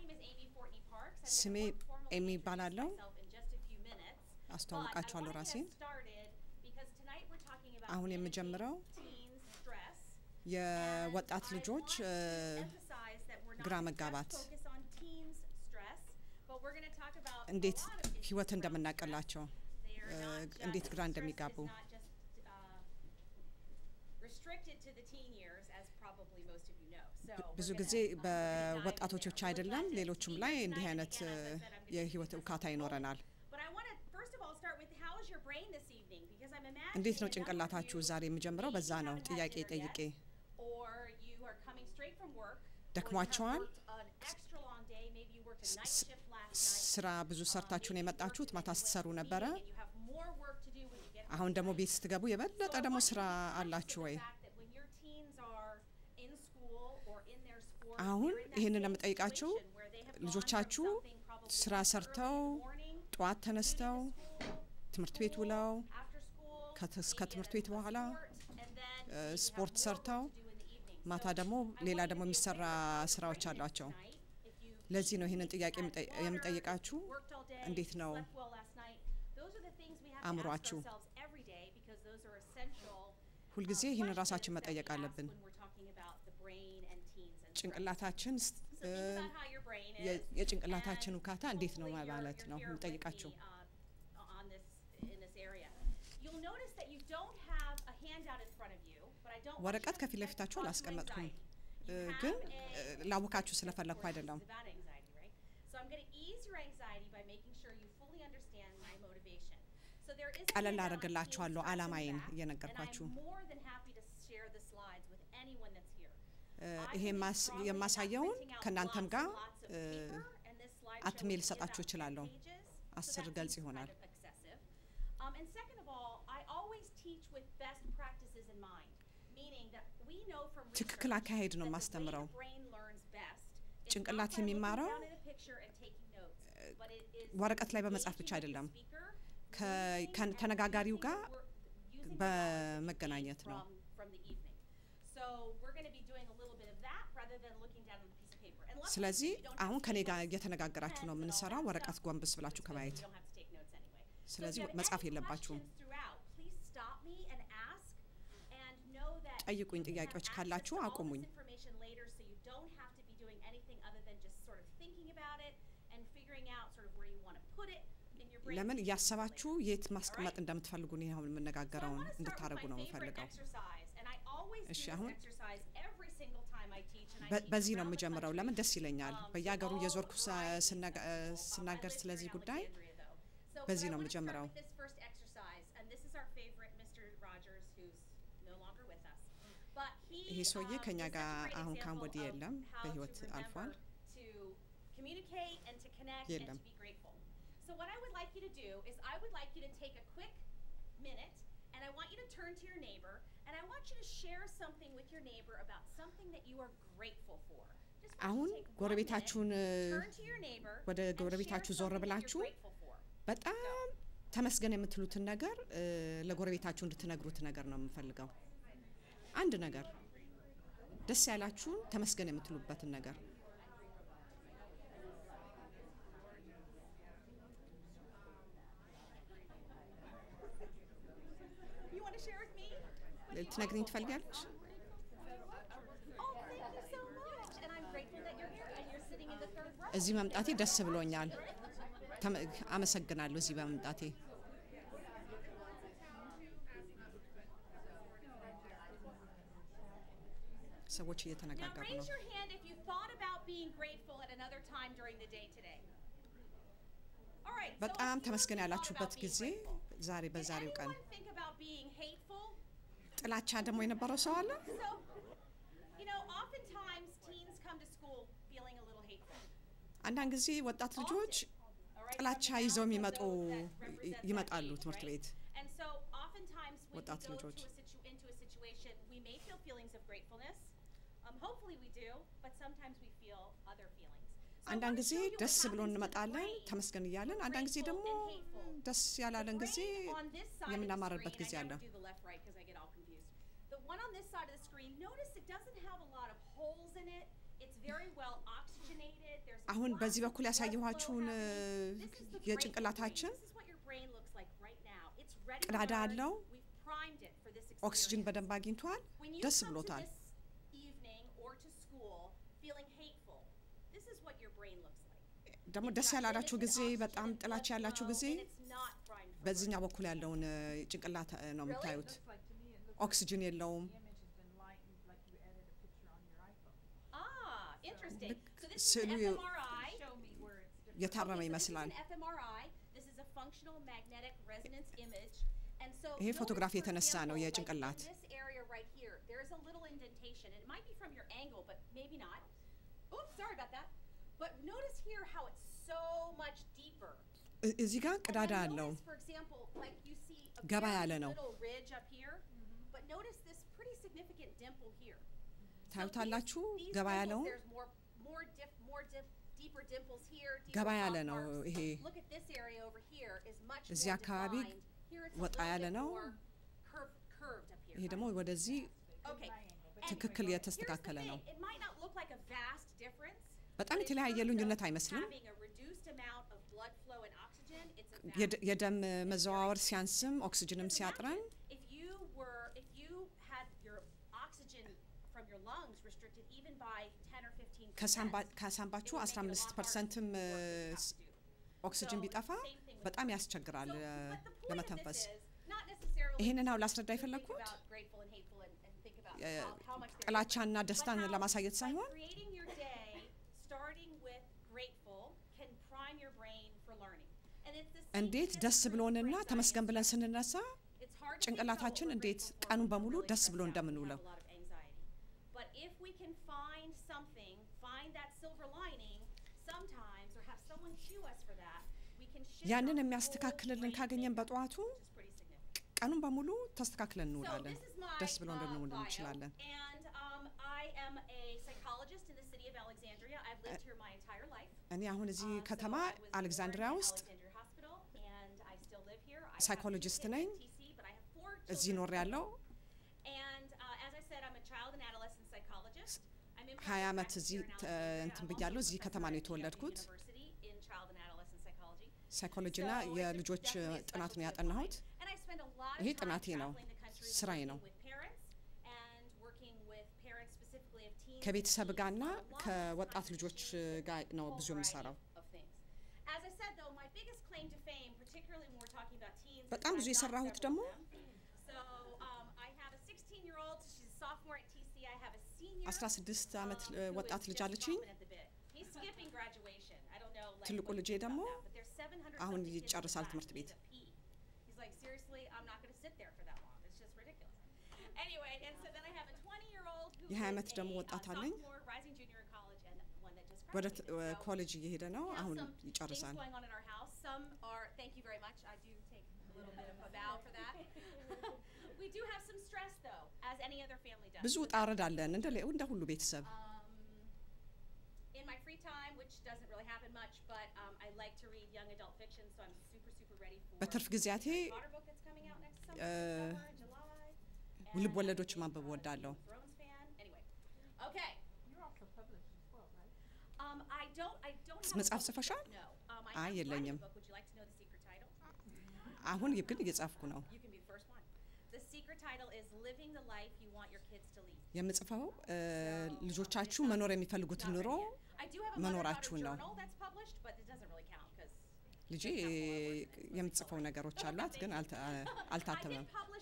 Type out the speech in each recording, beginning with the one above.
name is Amy Fortney Parks. ስሜ ኤሚ ባላለው አስተዋውቃችኋለሁ ራሴን አሁን የምጀምረው የወጣት ልጆች ግራ መጋባት እንዴት ህይወት እንደምናቀላቸው እንዴት ግራ እንደሚጋቡ ብዙ ጊዜ በወጣቶች ብቻ አይደለም ሌሎችም ላይ እንዲህ አይነት የህይወት ውካታ ይኖረናል እንዴት ነው ጭንቅላታችሁ ዛሬ የምጀምረው በዛ ነው ጥያቄ ጠይቄ ደክሟቸዋል ስራ ብዙ ሰርታችሁ ነው የመጣችሁት ማታ ስትሰሩ ነበረ አሁን ደግሞ ቤት ስትገቡ የበለጠ ደግሞ ስራ አላችሁ ወይ አሁን ይሄንን ለምጠይቃችሁ ልጆቻችሁ ስራ ሰርተው ጧት ተነስተው ትምህርት ቤት ውለው ከትምህርት ቤት በኋላ ስፖርት ሰርተው ማታ ደግሞ ሌላ ደግሞ የሚሰራ ስራዎች አሏቸው ለዚህ ነው ይሄንን ጥያቄ የምጠይቃችሁ እንዴት ነው አምሯችሁ ሁሉ ጊዜ ይሄን ራሳችን መጠየቅ አለብን ጭንቅላታችን የጭንቅላታችን ውካታ እንዴት ነው ማለት ነው የምጠይቃችሁ ወረቀት ከፊት ለፊታችሁ አላስቀመጥኩም ግን ላውካችሁ ስለፈለኩ አይደለም ቀለል አደርግላችኋለሁ አላማዬን እየነገርኳችሁ ይሄ የማሳየውን ከናንተም ጋር አትሜል ሰጣችሁ ይችላል 10 ገልጽ ይሆናል ትክክል አካሄድ ነው ማስተምረው ጭንቅላት የሚማረው ወረቀት ላይ በመጻፍ ብቻ አይደለም ከነጋጋሪው ጋር በመገናኘት ነው ስለዚህ አሁን ከኔ ጋር እየተነጋገራችሁ ነው የምንሰራው ወረቀት ጎንብስ ብላችሁ ከማየት ስለዚህ መጻፍ የለባችሁም ጠይቁኝ ጥያቄዎች ካላችሁ አቁሙኝ ለምን ያሰባችሁ የት ማስቀመጥ እንደምትፈልጉ ነው አሁን የምነጋገረውን እንድታረጉ ነው የምፈልገው እሺ አሁን በዚህ ነው የምጀምረው ለምን ደስ ይለኛል በያገሩ የዞርኩ ስናገር ስለዚህ ጉዳይ በዚህ ነው የምጀምረው ይሄ ሰውዬ ከኛ ጋር አሁን ካም ወዲ የለም በህይወት አልፏል የለም So what I would like you to do is I would like you to take a quick minute and I want you to turn to your neighbor and I want you to share something with your neighbor about something that you are grateful for. አሁን ጎረቤታችሁን ወደ ጎረቤታችሁ ዞር ብላችሁ በጣም ተመስገን የምትሉትን ነገር ለጎረቤታችሁ እንድትነግሩት ነገር ነው የምፈልገው አንድ ነገር ደስ ያላችሁ ተመስገን የምትሉበትን ነገር ልትነግሪኝ ትፈልጊያለሽ እዚህ መምጣቴ ደስ ብሎኛል አመሰግናለሁ እዚህ በመምጣቴ ሰዎች እየተነጋገሩ ነው በጣም ተመስገን ያላችሁበት ጊዜ ዛሬ በዛሬው ቀን ጥላቻ ደግሞ የነበረው ሰው አለ አንዳንድ ጊዜ ወጣት ልጆች ጥላቻ ይዘው ይመጣሉ ትምህርት ቤት ወጣት ልጆች አንዳንድ ጊዜ ደስ ብሎን እንመጣለን ተመስገን ይያለን አንዳንድ ጊዜ ደግሞ ደስ ያላለን ጊዜ የምናማርበት ጊዜ አለ The one on this side of the screen, notice it doesn't have a lot of holes in it. It's very well oxygenated. There's አሁን በዚህ በኩል ያሳየኋችሁን የጭንቅላታችን ቀዳዳ አለው ኦክሲጅን በደንብ አግኝቷል ደስ ብሎታል ደግሞ ደስ ያላላችሁ ጊዜ በጣም ጥላቻ ያላችሁ ጊዜ በዚህኛው በኩል ያለውን ጭንቅላት ነው የምታዩት ኦክሲጅን የለውም ስሉ የታረመ ይመስላል ይሄ ፎቶግራፍ የተነሳ ነው የጭንቅላት እዚህ ጋር ቀዳዳ አለው ገባ ያለ ነው ታዩታላችሁ ገባ ያለው ገባ ያለ ነው ይሄ እዚህ አካባቢ ወጣ ያለ ነው ይሄ ደግሞ ወደዚህ ትክክል የተስተካከለ ነው በጣም የተለያየ ልዩነት አይመስልም የደም መዘዋወር ሲያንስም ኦክሲጅንም ሲያጥረን ከሳምባችሁ 15%ም ኦክሲጅን ቢጠፋ በጣም ያስቸግራል ለመተንፈስ ይሄንን አው ላስረዳ ይፈለኩት ጥላቻና ደስታን ለማሳየት ሳይሆን እንዴት ደስ ብሎንና ተመስገን ብለን ስንነሳ ጭንቅላታችን እንዴት ቀኑን በሙሉ ደስ ብሎ እንደምንውለው ያንን የሚያስተካክልልን ካገኘን በጧቱ ቀኑን በሙሉ ተስተካክለን እንውላለን ደስ ብሎ እንደምንውል እንችላለን እኔ አሁን እዚህ ከተማ አሌክዛንድሪያ ውስጥ ሳይኮሎጂስት ነኝ እዚህ ኖር ያለው 20 ዓመት እዚህ እንትን ብያለሁ እዚህ ከተማ ነው የተወለድኩት ሳይኮሎጂና የልጆች ጥናት ነው ያጠናሁት ይሄ ጥናቴ ነው ስራዬ ነው ከቤተሰብ ጋርና ከወጣት ልጆች ጋር ነው ብዙ የምሰራው በጣም ብዙ የሰራሁት ደግሞ 16 ዓመት ወጣት ልጅ አለችኝ ትልቁ ልጄ ደግሞ አሁን ይጨርሳል ትምህርት ቤት የ20 ዓመት ደግሞ ወጣት አለኝ ወደ ኮሌጅ እየሄደ ነው አሁን ይጨርሳል ብዙ ጣረድ አለን እንደ ሁሉ ቤተሰብ በትርፍ ጊዜያቴ ልብ ወለዶች ማንበብ ወዳለሁ መጽሐፍ ጽፈሻል አይ የለኝም አሁን ግን እየጻፍኩ ነው የምጽፈው ልጆቻችሁ መኖር የሚፈልጉትን ኑሮ መኖራችሁን ነው ልጄ የምጽፈው ነገሮች አሏት ግን አልታተመም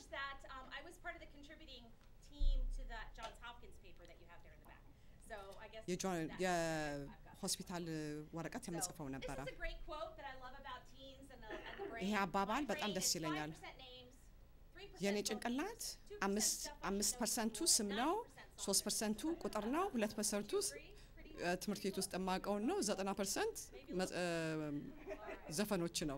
የሆስፒታል ወረቀት የምጽፈው ነበረ ይሄ አባባል በጣም ደስ ይለኛል የኔ ጭንቅላት 5% ስም ነው 3% ቁጥር ነው 2% ትምህርት ቤት ውስጥ የማውቀው ነው 90% ዘፈኖች ነው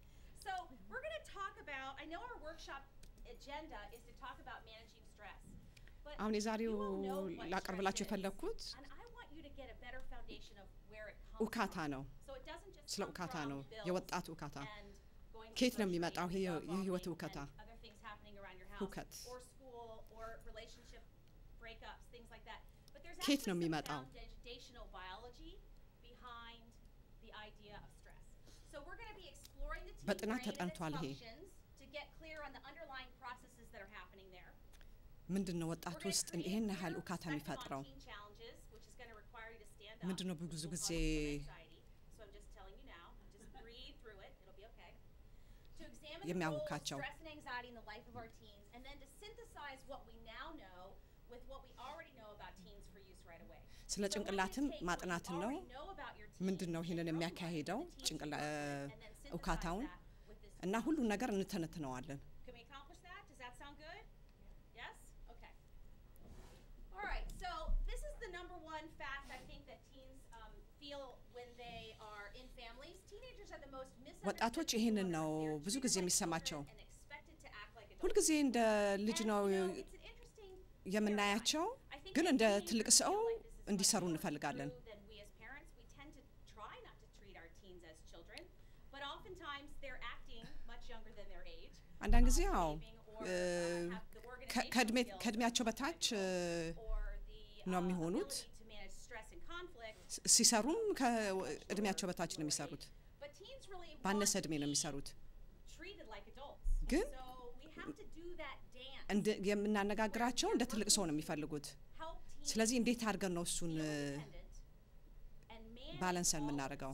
አሁን የዛሬው ላቀርብላችሁ የፈለኩት ኡካታ ነው ስለ ኡካታ ነው የወጣት ኡካታ ከየት ነው የሚመጣው የህይወት ኡካታ ሁከት ከየት ነው የሚመጣው behind the idea of stress. So we're going to be exploring the teen በጥናት brain and its ተጠንቷል ይሄ functions to get clear on the underlying processes that are happening there. ምንድነው ወጣት ውስጥ ይሄን ያህል ውካታ የሚፈጥረው ምንድነው ብዙ ጊዜ የሚያውካቸው ስለ ጭንቅላትም ማጥናትን ነው ምንድነው ይሄንን የሚያካሂደው ውካታውን እና ሁሉ ነገር እንተነትነዋለን ወጣቶች ይሄንን ነው ብዙ ጊዜ የሚሰማቸው ሁሉ ጊዜ እንደ ልጅ ነው የምናያቸው ግን እንደ ትልቅ ሰው እንዲሰሩ እንፈልጋለን አንዳንድ ጊዜ ያው ከእድሜያቸው በታች ነው የሚሆኑት ሲሰሩም ከእድሜያቸው በታች ነው የሚሰሩት ባነሰ እድሜ ነው የሚሰሩት ግን እንደ የምናነጋግራቸው እንደ ትልቅ ሰው ነው የሚፈልጉት ስለዚህ እንዴት አድርገን ነው እሱን ባላንስን የምናደርገው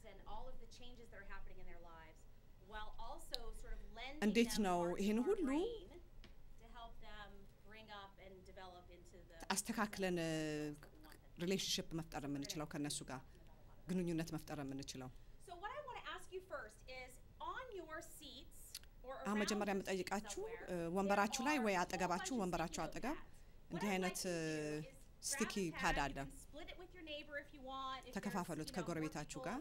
እንዴት ነው ይሄን ሁሉ አስተካክለን ሪሌሽንሺፕ መፍጠር የምንችለው ከነሱ ጋር ግንኙነት መፍጠር የምንችለው መጀመሪያ የምጠይቃችሁ ወንበራችሁ ላይ ወይ አጠገባችሁ ወንበራችሁ አጠገብ እንዲህ አይነት ስቲኪ ፓድ አለ ተከፋፈሉት ከጎረቤታችሁ ጋር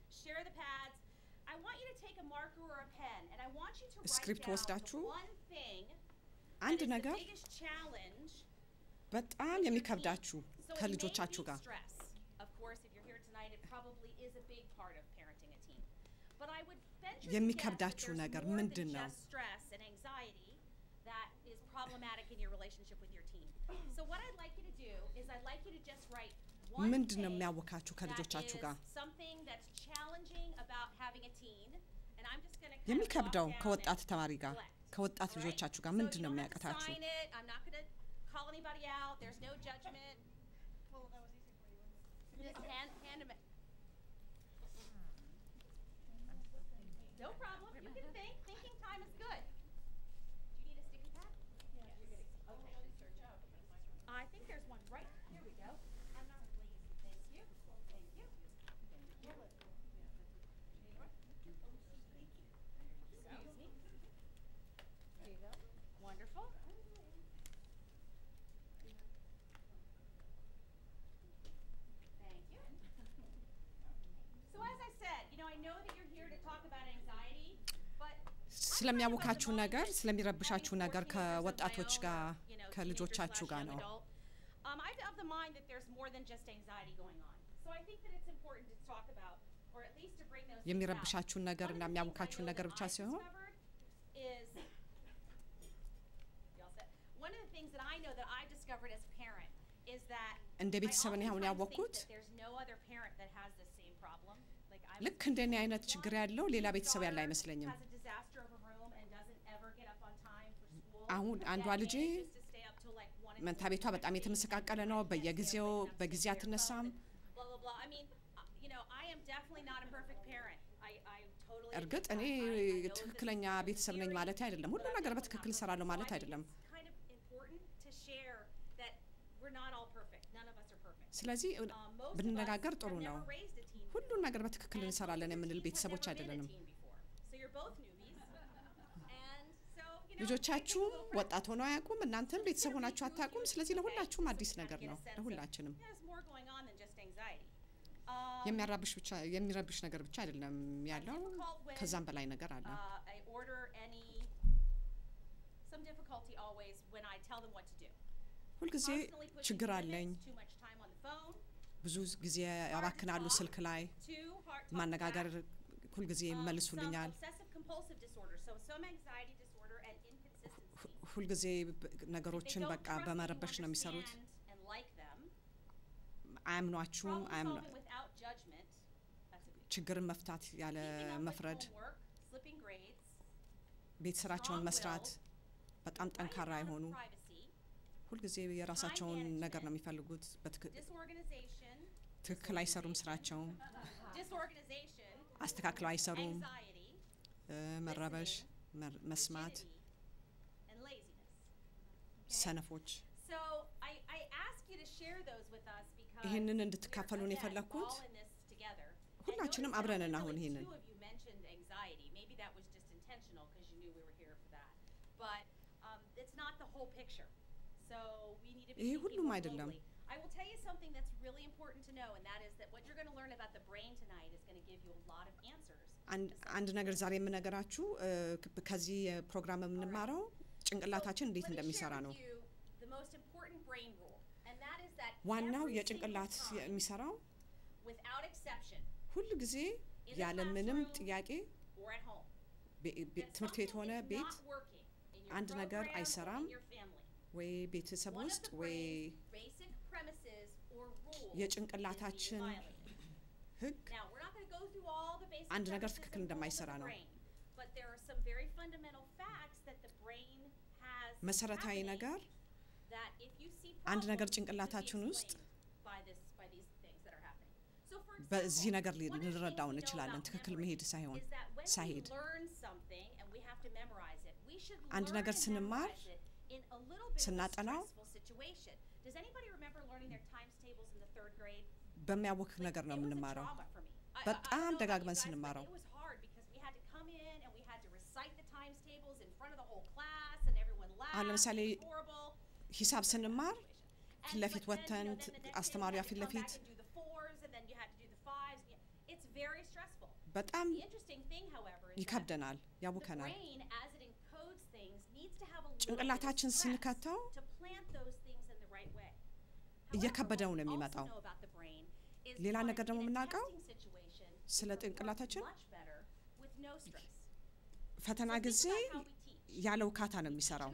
ስክሪፕት ወስዳችሁ አንድ ነገር በጣም የሚከብዳችሁ ከልጆቻችሁ ጋር የሚከብዳችሁ ነገር ምንድነው ምንድነው የሚያወካችሁ ከልጆቻችሁ ጋር የሚከብደው ከወጣት ተማሪ ጋር ከወጣት ልጆቻችሁ ጋር ምንድነው የሚያቀታችሁ No problem. You can think. Thinking time is good. Do you need a sticky pad? Yeah. Okay. I think there's one right here. We go. I'm not lazy. Thank you. Thank you. Excuse me. There you go. Wonderful. Thank you. So as I said, I know that you're here to talk about anxiety, but ስለሚያውካችሁ ነገር ስለሚረብሻችሁ ነገር ከወጣቶች ጋር ከልጆቻችሁ ጋር ነው I have the mind that there's more than just anxiety going on. So I think that it's important to talk about or at least to bring those የሚረብሻችሁ ነገር እና የሚያውካችሁ ነገር ብቻ ሲሆን one of the things that I know that I discovered as a parent is that እንደ ቤተሰብ ነው ያወቅኩት there's no other parent that has the same problem. ልክ እንደኔ አይነት ችግር ያለው ሌላ ቤተሰብ ያለ አይመስለኝም አሁን አንዷ ልጄ መንታ ቤቷ በጣም የተመሰቃቀለ ነው በየጊዜው በጊዜ አትነሳም እርግጥ እኔ ትክክለኛ ቤተሰብ ነኝ ማለት አይደለም ሁሉ ነገር በትክክል ሰራለሁ ማለት አይደለም ስለዚህ ብንነጋገር ጥሩ ነው ሁሉ ነገር በትክክል እንሰራለን የምንል ቤተሰቦች አይደለንም ልጆቻችሁ ወጣት ሆነው አያውቁም እናንተም ቤተሰብ ሆናችሁ አታውቁም ስለዚህ ለሁላችሁም አዲስ ነገር ነው ለሁላችንም የሚረብሽ ነገር ብቻ አይደለም ያለው ከዛም በላይ ነገር አለ ሁሉ ጊዜ ችግር አለኝ ብዙ ጊዜ ያባክናሉ ስልክ ላይ ማነጋገር ሁሉ ጊዜ መልሱልኛል ሁሉ ጊዜ ነገሮችን በቃ በመረበሽ ነው የሚሰሩት አያምኗችሁም ችግርን መፍታት ያለ መፍረድ ቤት ስራቸውን መስራት በጣም ጠንካራ የሆኑ ሁሉ ጊዜ የራሳቸውን ነገር ነው የሚፈልጉት በትክክል አይሰሩም ስራቸውን አስተካክለው አይሰሩም መረበሽ መስማት ሰነፎች ይሄንን እንድትካፈሉን የፈለኩት ሁላችንም አብረን አሁን ይሄንን ይሄ ሁሉም አይደለም I will tell you something that's really important to know and that is that what you're going to learn about the brain tonight is going to give you a lot of answers. አንድ ነገር ዛሬ የምነግራችሁ ከዚህ ፕሮግራም የምንማረው ጭንቅላታችን እንዴት እንደሚሰራ ነው ዋናው የጭንቅላት የሚሰራው ሁሉ ጊዜ ያለ ምንም ጥያቄ ትምህርት ቤት ሆነ ቤት አንድ ነገር አይሰራም ወይ ቤተሰብ ውስጥ ወይ የጭንቅላታችን ህግ አንድ ነገር ትክክል እንደማይሰራ ነው መሰረታዊ ነገር አንድ ነገር ጭንቅላታችን ውስጥ በዚህ ነገር ልንረዳው እንችላለን ትክክል መሄድ ሳይሄድ አንድ ነገር ስንማር ስናጠናው በሚያወክ ነገር ነው የምንማረው በጣም ደጋግመን ስንማረው አሁን ለምሳሌ ሂሳብ ስንማር ፊት ለፊት ወተን አስተማሪያ ፊት ለፊት በጣም ይከብደናል ያውከናል ጭንቅላታችን ስንከተው እየከበደው ነው የሚመጣው ሌላ ነገር ደግሞ የምናውቀው ስለ ጭንቅላታችን ፈተና ጊዜ ያለው ካታ ነው የሚሰራው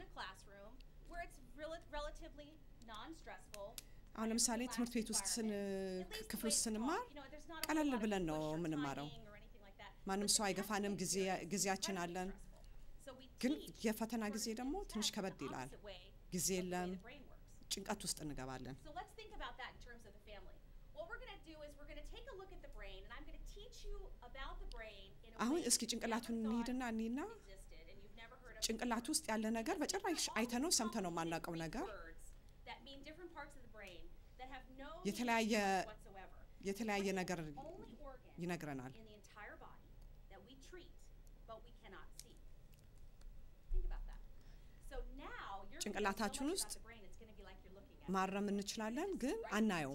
አሁን ለምሳሌ ትምህርት ቤት ውስጥ ክፍል ውስጥ ስንማር ቀለል ብለን ነው የምንማረው ማንም ሰው አይገፋንም ጊዜያችን አለን ግን የፈተና ጊዜ ደግሞ ትንሽ ከበድ ይላል ጊዜ የለም ጭንቀት ውስጥ እንገባለን አሁን እስኪ ጭንቅላቱን እንሂድና እኔና ጭንቅላት ውስጥ ያለ ነገር በጭራሽ አይተነው ሰምተነው ማናቀው ነገር የተለያየ ነገር ይነግረናል ጭንቅላታችን ውስጥ ማረም እንችላለን ግን አናየው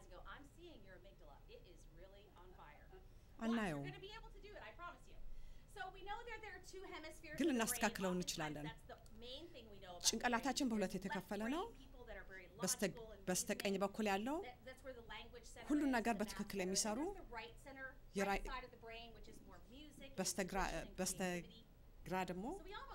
ግን እናስተካክለው እንችላለን ጭንቅላታችን በሁለት የተከፈለ ነው በስተቀኝ በኩል ያለው ሁሉ ነገር በትክክል የሚሰሩ በስተግራ ደግሞ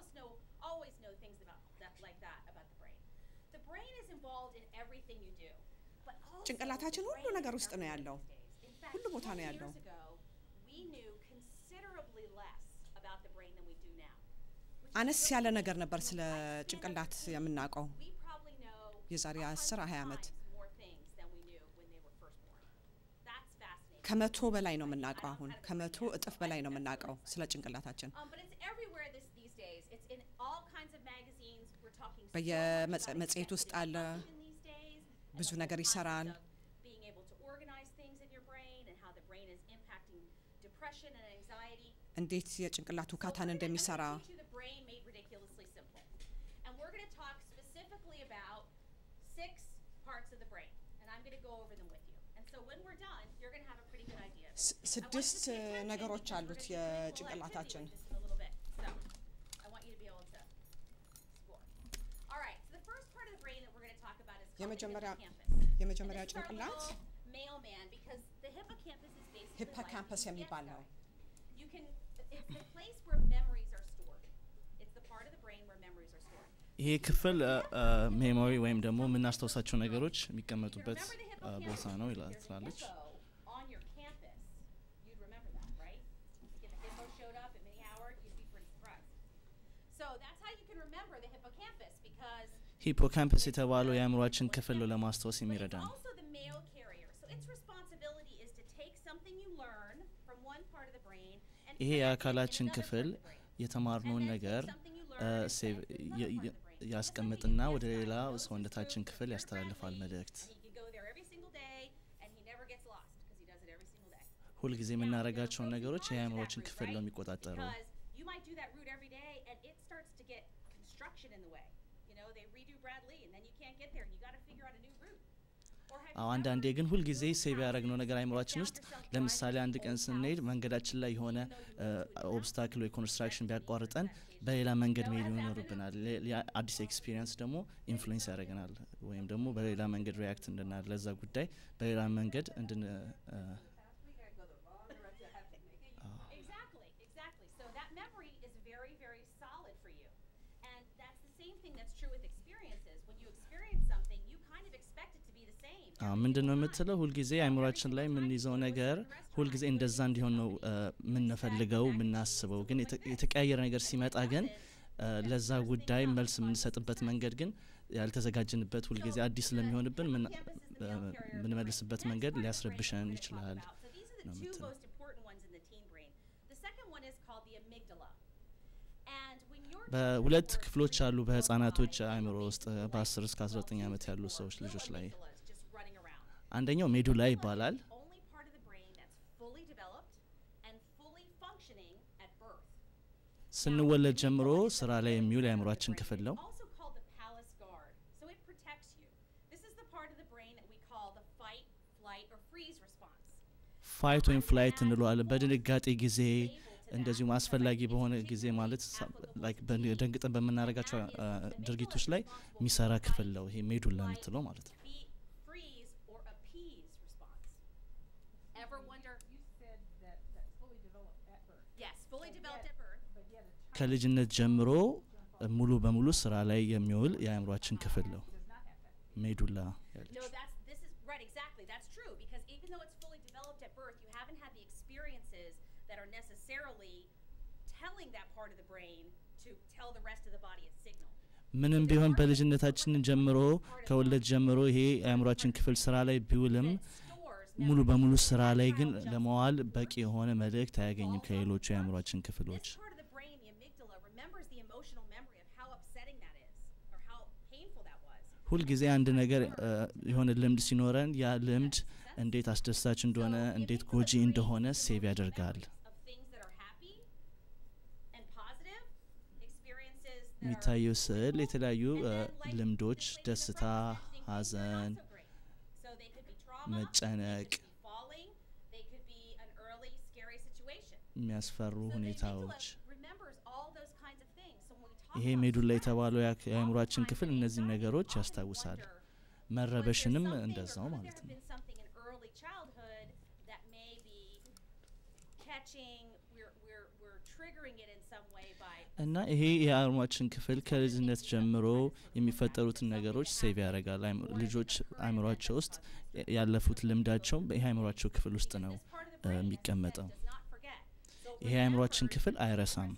ጭንቅላታችን ሁሉ ነገር ውስጥ ነው ያለው ሁሉ ቦታ ነው ያለው አነስ ያለ ነገር ነበር ስለ ጭንቅላት የምናውቀው የዛሬ 10 20 አመት ከመቶ በላይ ነው የምናውቀው አሁን ከመቶ እጥፍ በላይ ነው የምናውቀው ስለ ጭንቅላታችን በየመጽሔት ውስጥ አለ ብዙ ነገር ይሰራል እንዴት የጭንቅላት ውካታን እንደሚሰራ ስድስት ነገሮች አሉት የጭንቅላታችን የመጀመሪያ ጭንቅላት ሂፖካምፐስ የሚባል ነው ይሄ ክፍል ሜሞሪ ወይም ደግሞ የምናስተውሳቸው ነገሮች የሚቀመጡበት ቦታ ነው ይላል ትላለች you'd remember that, right? If the hippo showed up at Minnie Howard, you'd be pretty surprised. So that's how you can remember the hippocampus because ሂፖካምፐስ የተባለው የአእምሮአችን ክፍል ነው ለማስታወስ የሚረዳን። Also the mail carrier. So its responsibility is to take something you learn from one part of the brain and ይሄ የአካላችን ክፍል የተማርነውን ነገር ያስቀምጥና ወደ ሌላ ሰውነታችን ክፍል ያስተላልፋል መልእክት። ሁሉ ጊዜ የምናደርጋቸውን ነገሮች የአእምሮአችን ክፍል ነው የሚቆጣጠረው። አንዳንዴ ግን ሁሉ ጊዜ ሴቭ ያደረግነው ነገር አእምሮአችን ውስጥ ለምሳሌ አንድ ቀን ስንሄድ መንገዳችን ላይ የሆነ ኦብስታክል ወይ ኮንስትራክሽን ቢያቋርጠን በሌላ መንገድ መሄድ ይኖርብናል። አዲስ ኤክስፒሪየንስ ደግሞ ኢንፍሉዌንስ ያደርገናል ወይም ደግሞ በሌላ መንገድ ሪያክት እንድናደርግ ለዛ ጉዳይ በሌላ መንገድ እንድን ምንድነው የምትለው ሁሉ ጊዜ አእምሮአችን ላይ ምን ይዘው ነገር ሁሉ ጊዜ እንደዛ እንዲሆን ነው ምንፈልገው ምናስበው ግን የተቀያየረ ነገር ሲመጣ ግን ለዛ ጉዳይ መልስ ምንሰጥበት መንገድ ግን ያልተዘጋጀንበት ሁሉ ጊዜ አዲስ ለሚሆንብን ምን መልስበት መንገድ ሊያስረብሸን ይችላል ነው የምትለው። በሁለት ክፍሎች አሉ በህፃናቶች አእምሮ ውስጥ በ10 እስከ 19 ዓመት ያሉ ሰዎች ልጆች ላይ አንደኛው ሜዱላ ይባላል። ስንወለድ ጀምሮ ስራ ላይ የሚውል የአእምሮአችን ክፍል ነው። ፋይት ወይም ፍላይት እንለዋለን። በድንጋጤ ጊዜ እንደዚሁም አስፈላጊ በሆነ ጊዜ ማለት ላይክ በደንግጠን በመናረጋቸው ድርጊቶች ላይ የሚሰራ ክፍል ነው ይሄ ሜዱላ የምትለው ማለት ነው። ከልጅነት ጀምሮ ሙሉ በሙሉ ስራ ላይ የሚውል የአእምሮአችን ክፍል ነው ሜዱላ ያለች። ምንም ቢሆን በልጅነታችን ጀምሮ ከወለድ ጀምሮ ይሄ የአእምሮአችን ክፍል ስራ ላይ ቢውልም ሙሉ በሙሉ ስራ ላይ ግን ለመዋል በቂ የሆነ መልእክት አያገኝም ከሌሎቹ የአእምሮአችን ክፍሎች። ሁሉ ጊዜ አንድ ነገር የሆነ ልምድ ሲኖረን ያ ልምድ እንዴት አስደሳች እንደሆነ እንዴት ጎጂ እንደሆነ ሴቭ ያደርጋል። የሚታየው ስዕል የተለያዩ ልምዶች ደስታ፣ ሀዘን፣ መጨነቅ፣ የሚያስፈሩ ሁኔታዎች ይሄ ሜዱላ የተባለው የአእምሮአችን ክፍል እነዚህ ነገሮች ያስታውሳል። መረበሽንም እንደዛው ማለት ነው። እና ይሄ የአእምሮአችን ክፍል ከልጅነት ጀምሮ የሚፈጠሩትን ነገሮች ሴቭ ያደርጋል። ልጆች አእምሮአቸው ውስጥ ያለፉት ልምዳቸው ይሄ አእምሮአቸው ክፍል ውስጥ ነው የሚቀመጠው። ይሄ አእምሮአችን ክፍል አይረሳም።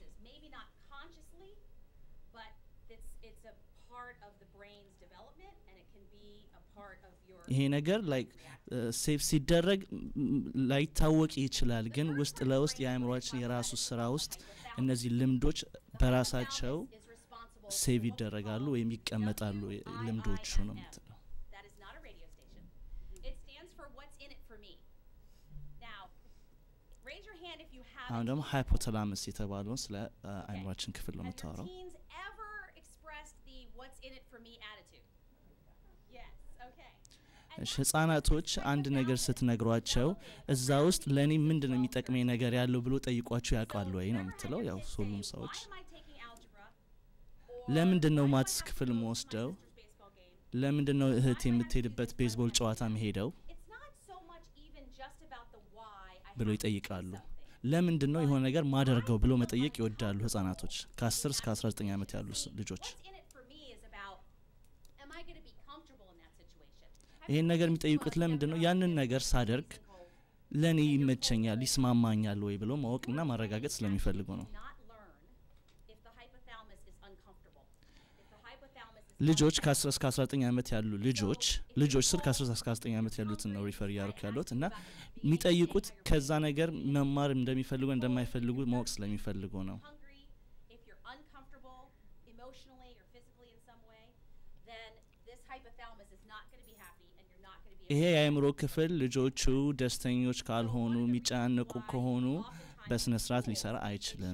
ይሄ ነገር ላይክ ሴቭ ሲደረግ ላይታወቅ ይችላል ግን ውስጥ ለውስጥ የአእምሮአችን የራሱ ስራ ውስጥ እነዚህ ልምዶች በራሳቸው ሴቭ ይደረጋሉ ወይም ይቀመጣሉ ልምዶቹ ነው የምትለው። አሁን ደግሞ ሃይፖታላመስ የተባለውን ስለ አእምሮአችን ክፍል ነው የምታወራው። ህፃናቶች አንድ ነገር ስትነግሯቸው እዛ ውስጥ ለኔ ምንድነው የሚጠቅመኝ ነገር ያለው ብሎ ጠይቋቸው ያውቃሉ ወይ ነው የምትለው። ያው ሁሉም ሰዎች ለምንድነው ማትስ ክፍል መወስደው፣ ለምንድነው እህት የምትሄድበት ቤዝቦል ጨዋታ መሄደው ብሎ ይጠይቃሉ። ለምንድነው የሆነ ነገር ማደርገው ብሎ መጠየቅ ይወዳሉ ህፃናቶች ከ10 እስከ 19 ዓመት ያሉ ልጆች። ይሄን ነገር የሚጠይቁት ለምንድነው ያንን ነገር ሳደርግ ለኔ ይመቸኛል ይስማማኛል ወይ ብሎ ማወቅና ማረጋገጥ ስለሚፈልጉ ነው። ልጆች ከ10 እስከ 19 ዓመት ያሉ ልጆች ስር ከ10 እስከ 19 ዓመት ያሉትን ነው ሪፈር ያርኩ ያሉት እና የሚጠይቁት ከዛ ነገር መማር እንደሚፈልጉ እንደማይፈልጉ ማወቅ ስለሚፈልጉ ነው። ይሄ የአእምሮ ክፍል ልጆቹ ደስተኞች ካልሆኑ የሚጫነቁ ከሆኑ በስነ ስርዓት ሊሰራ አይችልም።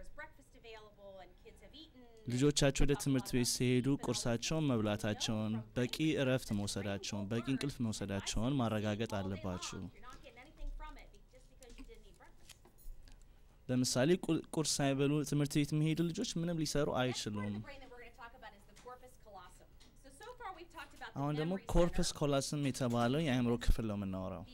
ልጆቻቸው ወደ ትምህርት ቤት ሲሄዱ ቁርሳቸውን መብላታቸውን፣ በቂ እረፍት መውሰዳቸውን፣ በቂ እንቅልፍ መውሰዳቸውን ማረጋገጥ አለባችሁ። ለምሳሌ ቁርስ ሳይበሉ ትምህርት ቤት የሚሄዱ ልጆች ምንም ሊሰሩ አይችሉም። አሁን ደግሞ ኮርፐስ ኮሎሰም የተባለው የአእምሮ ክፍል ነው የምናወራው።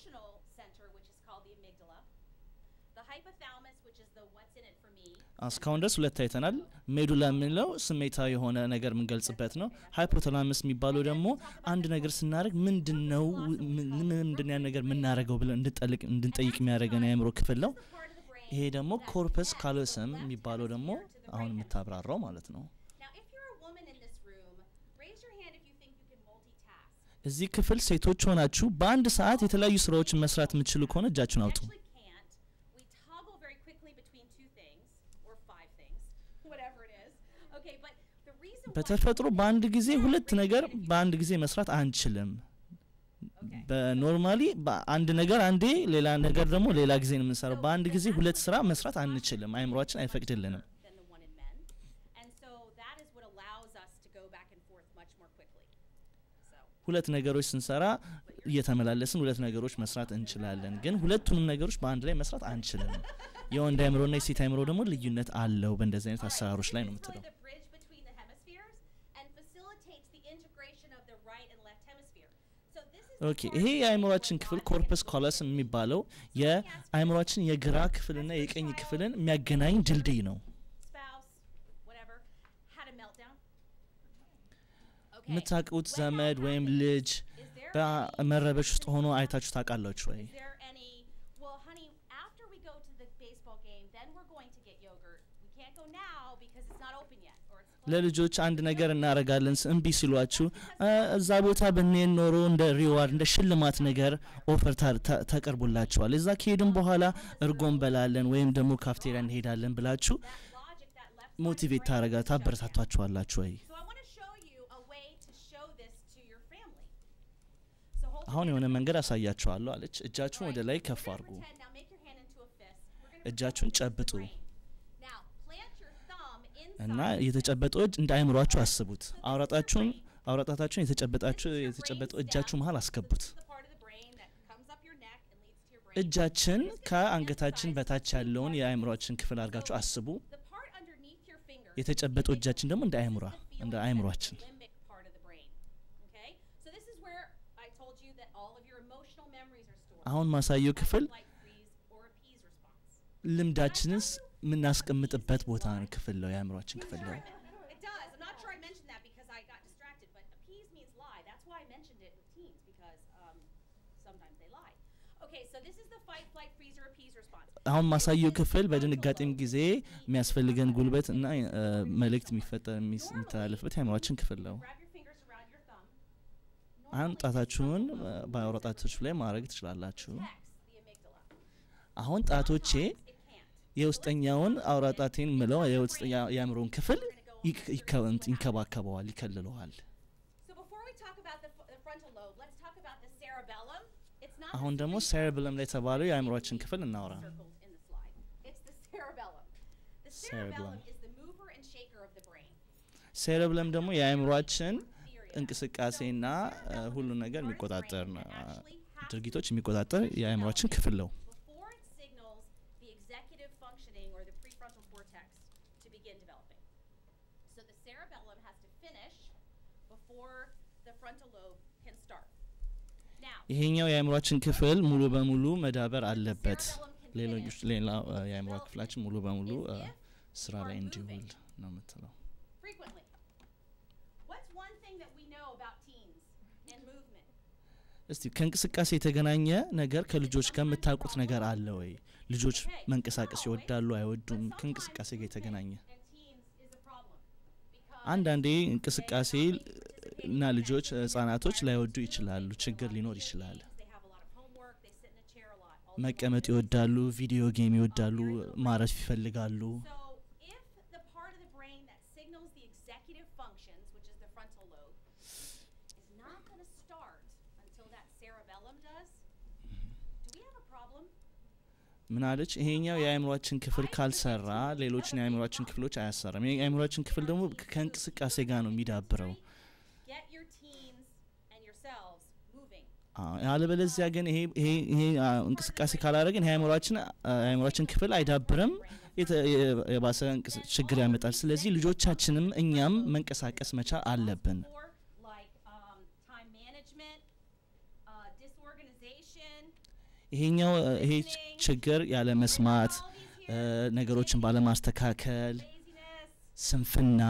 እስካሁን ድረስ ሁለት አይተናል። ሜዱላ የምንለው ስሜታዊ የሆነ ነገር የምንገልጽበት ነው። ሃይፖታላመስ የሚባለው ደግሞ አንድ ነገር ስናደርግ ምንድነው ያን ነገር የምናደርገው ብለን እንድንጠይቅ የሚያደርገን የአእምሮ ክፍል ነው። ይሄ ደግሞ ኮርፐስ ካሎሰም የሚባለው ደግሞ አሁን የምታብራራው ማለት ነው። እዚህ ክፍል ሴቶች ሆናችሁ በአንድ ሰዓት የተለያዩ ስራዎችን መስራት የምትችሉ ከሆነ እጃችሁን አውጡ። በተፈጥሮ በአንድ ጊዜ ሁለት ነገር በአንድ ጊዜ መስራት አንችልም። በኖርማሊ በአንድ ነገር አንዴ ሌላ ነገር ደግሞ ሌላ ጊዜ ነው የምንሰራው። በአንድ ጊዜ ሁለት ስራ መስራት አንችልም፣ አይምሮአችን አይፈቅድልንም። ሁለት ነገሮች ስንሰራ እየተመላለስን ሁለት ነገሮች መስራት እንችላለን፣ ግን ሁለቱንም ነገሮች በአንድ ላይ መስራት አንችልም። የወንድ አይምሮና የሴት አይምሮ ደግሞ ልዩነት አለው። በእንደዚህ አይነት አሰራሮች ላይ ነው የምትለው። ኦኬ ይሄ የአእምሮአችን ክፍል ኮርፐስ ኮሎሰም የሚባለው የአእምሮአችን የግራ ክፍልና የቀኝ ክፍልን የሚያገናኝ ድልድይ ነው። የምታውቁት ዘመድ ወይም ልጅ በመረበሽ ውስጥ ሆኖ አይታችሁ ታውቃላችሁ ወይ? ለልጆች አንድ ነገር እናረጋለን እምቢ ሲሏችሁ እዛ ቦታ በእኔን ኖሮ እንደ ሪዋርድ እንደ ሽልማት ነገር ኦፈር ተቀርቦላችኋል። እዛ ከሄድን በኋላ እርጎን በላለን ወይም ደግሞ ካፍቴሪያ እንሄዳለን ብላችሁ ሞቲቬት ታበረታቷችኋላችሁ ወይ? አሁን የሆነ መንገድ አሳያችኋለሁ አለች። እጃችሁን ወደ ላይ ከፍ አድርጉ። እጃችሁን ጨብጡ እና የተጨበጠው እጅ እንደ አይምሮአችሁ አስቡት። አውራጣታችሁን የተጨበጠው እጃችሁ መሃል አስገቡት። እጃችን ከአንገታችን በታች ያለውን የአይምሮአችን ክፍል አድርጋችሁ አስቡ። የተጨበጠው እጃችን ደግሞ እንደ አይምሮአችን። አሁን ማሳየው ክፍል ልምዳችንስ ምናስቀምጥበት ቦታ ነው ክፍል ነው የአእምሮአችን ክፍል ነው። አሁን ማሳየው ክፍል በድንጋጤም ጊዜ የሚያስፈልገን ጉልበት እና መልእክት የሚተላለፍበት የአእምሮአችን ክፍል ነው። አሁን ጣታችሁን በአውራጣታችሁ ላይ ማድረግ ትችላላችሁ። አሁን ጣቶቼ የውስጠኛውን አውራጣቴን ምለው የአእምሮን ክፍል ይንከባከበዋል፣ ይከልለዋል። አሁን ደግሞ ሴረበለም ላይ ተባለው የአእምሮአችን ክፍል እናወራ። ሴረበለም ደግሞ የአእምሮአችን እንቅስቃሴና ሁሉ ነገር የሚቆጣጠር ድርጊቶች የሚቆጣጠር የአእምሮአችን ክፍል ነው። ይሄኛው የአእምሮአችን ክፍል ሙሉ በሙሉ መዳበር አለበት። ሌላ የአእምሮ ክፍላችን ሙሉ በሙሉ ስራ ላይ እንዲውል ነው የምትለው። እስቲ ከእንቅስቃሴ የተገናኘ ነገር ከልጆች ጋር የምታውቁት ነገር አለ ወይ? ልጆች መንቀሳቀስ ይወዳሉ አይወዱም? ከእንቅስቃሴ ጋር የተገናኘ አንዳንዴ እንቅስቃሴ እና ልጆች ህጻናቶች ላይወዱ ይችላሉ፣ ችግር ሊኖር ይችላል። መቀመጥ ይወዳሉ፣ ቪዲዮ ጌም ይወዳሉ፣ ማረፍ ይፈልጋሉ። ምን አለች? ይሄኛው የአእምሮአችን ክፍል ካልሰራ ሌሎችን የአእምሮአችን ክፍሎች አያሰራም። የአእምሮአችን ክፍል ደግሞ ከእንቅስቃሴ ጋር ነው የሚዳብረው። ያለበለዚያ ግን ይሄ እንቅስቃሴ ካላደረግን የአእምሮአችን ክፍል አይዳብርም፣ የባሰ ችግር ያመጣል። ስለዚህ ልጆቻችንም እኛም መንቀሳቀስ መቻል አለብን። ይሄኛው ይሄ ችግር ያለ መስማት፣ ነገሮችን ባለማስተካከል፣ ስንፍና፣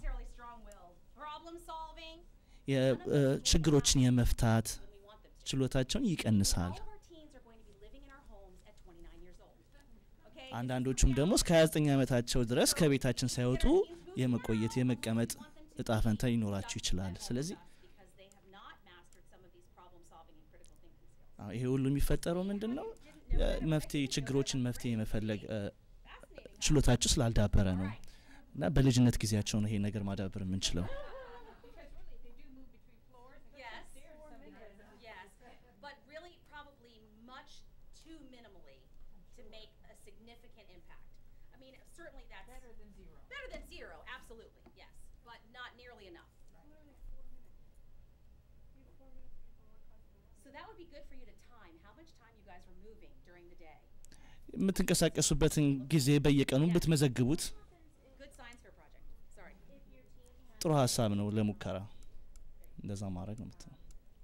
ችግሮችን የመፍታት ችሎታቸውን ይቀንሳል። አንዳንዶቹም ደግሞ እስከ 29 ዓመታቸው ድረስ ከቤታችን ሳይወጡ የመቆየት የመቀመጥ እጣ ፈንታ ሊኖራቸው ይችላል። ስለዚህ ይሄ ሁሉ የሚፈጠረው ምንድነው? ችግሮችን መፍትሄ የመፈለግ ችሎታቸው ስላልዳበረ ነው። እና በልጅነት ጊዜያቸው ነው ይሄ ነገር ማዳበር የምንችለው። የምትንቀሳቀሱበትን ጊዜ በየቀኑ ብትመዘግቡት ጥሩ ሀሳብ ነው ለሙከራ። እንደዛ ማድረግ ነው የምትለው።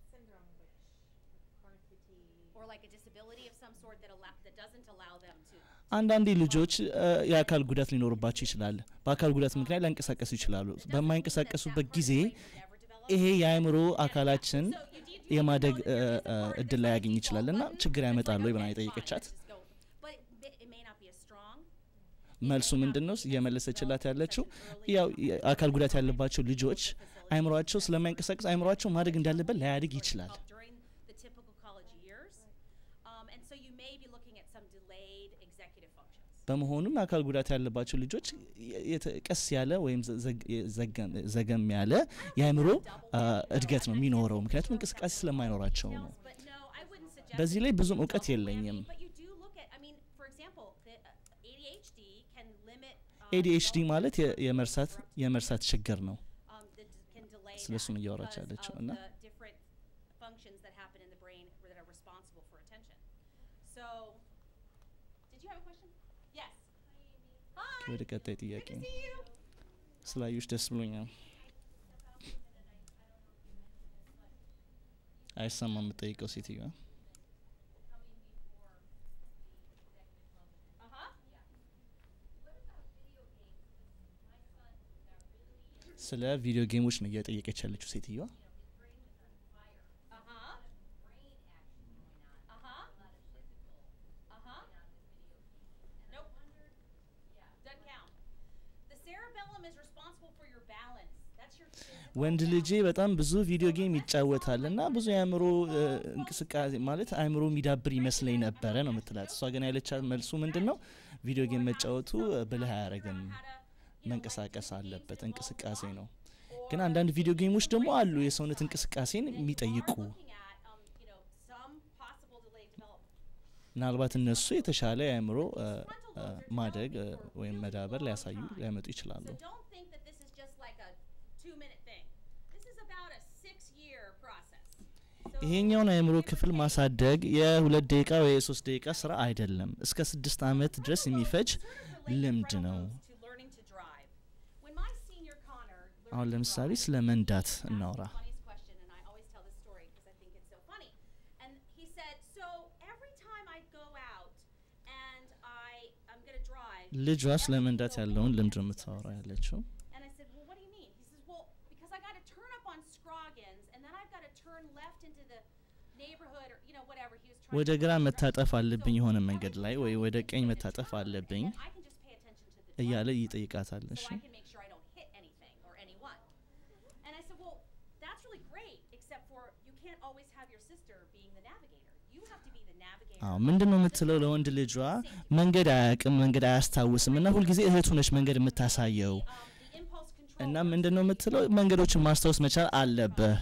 አንዳንዴ ልጆች የአካል ጉዳት ሊኖርባቸው ይችላል። በአካል ጉዳት ምክንያት ላይንቀሳቀሱ ይችላሉ። በማይንቀሳቀሱበት ጊዜ ይሄ የአእምሮ አካላችን የማደግ እድል ላይ ያገኝ ይችላል እና ችግር ያመጣል ወይ ብላ የጠየቀቻት መልሱ ምንድነው? እየመለሰችላት ያለችው ያው አካል ጉዳት ያለባቸው ልጆች አእምሮአቸው ስለማይንቀሳቀስ አእምሮአቸው ማደግ እንዳለበት ላያድግ ይችላል። በመሆኑም አካል ጉዳት ያለባቸው ልጆች ቀስ ያለ ወይም ዘገም ያለ የአእምሮ እድገት ነው የሚኖረው፣ ምክንያቱም እንቅስቃሴ ስለማይኖራቸው ነው። በዚህ ላይ ብዙም እውቀት የለኝም። ADHD ማለት የመርሳት ችግር ነው። ስለሱም እያወራች ያለችው እና ወደ ቀጣይ ጥያቄ ስላዩሽ ደስ ብሎኛል። አይሰማም የምጠይቀው ሴትዮዋ። ስለ ቪዲዮ ጌሞች ነው እየጠየቀች ያለችው ሴትዮዋ። ወንድ ልጄ በጣም ብዙ ቪዲዮ ጌም ይጫወታል እና ብዙ የአእምሮ እንቅስቃሴ ማለት አእምሮ የሚዳብር ይመስለኝ ነበረ ነው የምትላት። እሷ ግን ያለቻት መልሱ ምንድነው? ቪዲዮ ጌም መጫወቱ ብልህ አያረግም፣ መንቀሳቀስ አለበት፣ እንቅስቃሴ ነው። ግን አንዳንድ ቪዲዮ ጌሞች ደግሞ አሉ የሰውነት እንቅስቃሴን የሚጠይቁ። ምናልባት እነሱ የተሻለ የአእምሮ ማደግ ወይም መዳበር ሊያመጡ ይችላሉ። ይሄኛውን አእምሮ ክፍል ማሳደግ የ2 ደቂቃ ወይ የ3 ደቂቃ ስራ አይደለም። እስከ 6 ዓመት ድረስ የሚፈጅ ልምድ ነው። አሁን ለምሳሌ ስለ መንዳት እናውራ። ልጇ ስለ መንዳት ያለውን ልምድ ነው የምታወራ ያለችው። neighborhood or you know whatever he was trying ወደ ግራ መታጠፍ አለብኝ የሆነ መንገድ ላይ ወይ ወደ ቀኝ መታጠፍ አለብኝ እያለ ይጠይቃታል እሺ and I said well that's really great except for you can't always have your sister being the navigator you have to be the navigator ምንድነው የምትለው ለወንድ ልጇ መንገድ አያውቅም መንገድ አያስታውስም እና ሁሉ ጊዜ እህቱ ነች መንገድ የምታሳየው እና ምንድነው የምትለው መንገዶችን ማስታወስ መቻል አለበት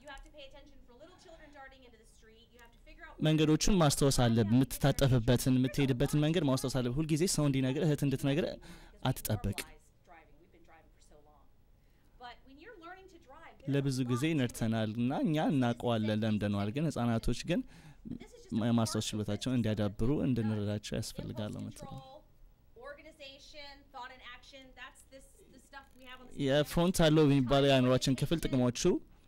መንገዶችን ማስታወስ አለብህ የምትታጠፍበትን የምትሄድበትን መንገድ ማስታወስ አለብህ ሁሉ ጊዜ ሰው እንዲነግር እህት እንድትነግር አትጠብቅ ለብዙ ጊዜ ነርተናልና እኛ እናውቀዋለን ለምደነዋል ግን ህፃናቶች ግን ማስታወስ ችሎታቸውን እንዲያዳብሩ እንድንረዳቸው ያስፈልጋል ማለት የፍሮንታል ሎብ የሚባለው የአእምሮአችን ክፍል ጥቅሞቹ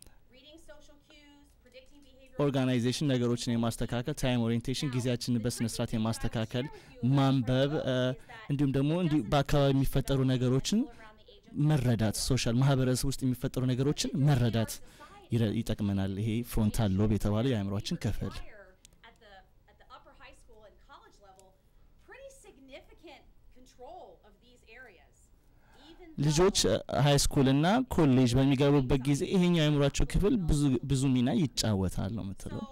ኦርጋናይዜሽን ነገሮችን የማስተካከል ታይም ኦሪየንቴሽን ጊዜያችንን በስነ ስርዓት የማስተካከል ማንበብ እንዲሁም ደግሞ በአካባቢ የሚፈጠሩ ነገሮችን መረዳት ሶሻል ማህበረሰብ ውስጥ የሚፈጠሩ ነገሮችን መረዳት ይጠቅመናል ይሄ ፍሮንታል ሎብ የተባለው የአእምሮአችን ክፍል ልጆች ሃይ ስኩል እና ኮሌጅ በሚገቡበት ጊዜ ይሄኛው የአእምሮአቸው ክፍል ብዙ ሚና ይጫወታል ነው የምትለው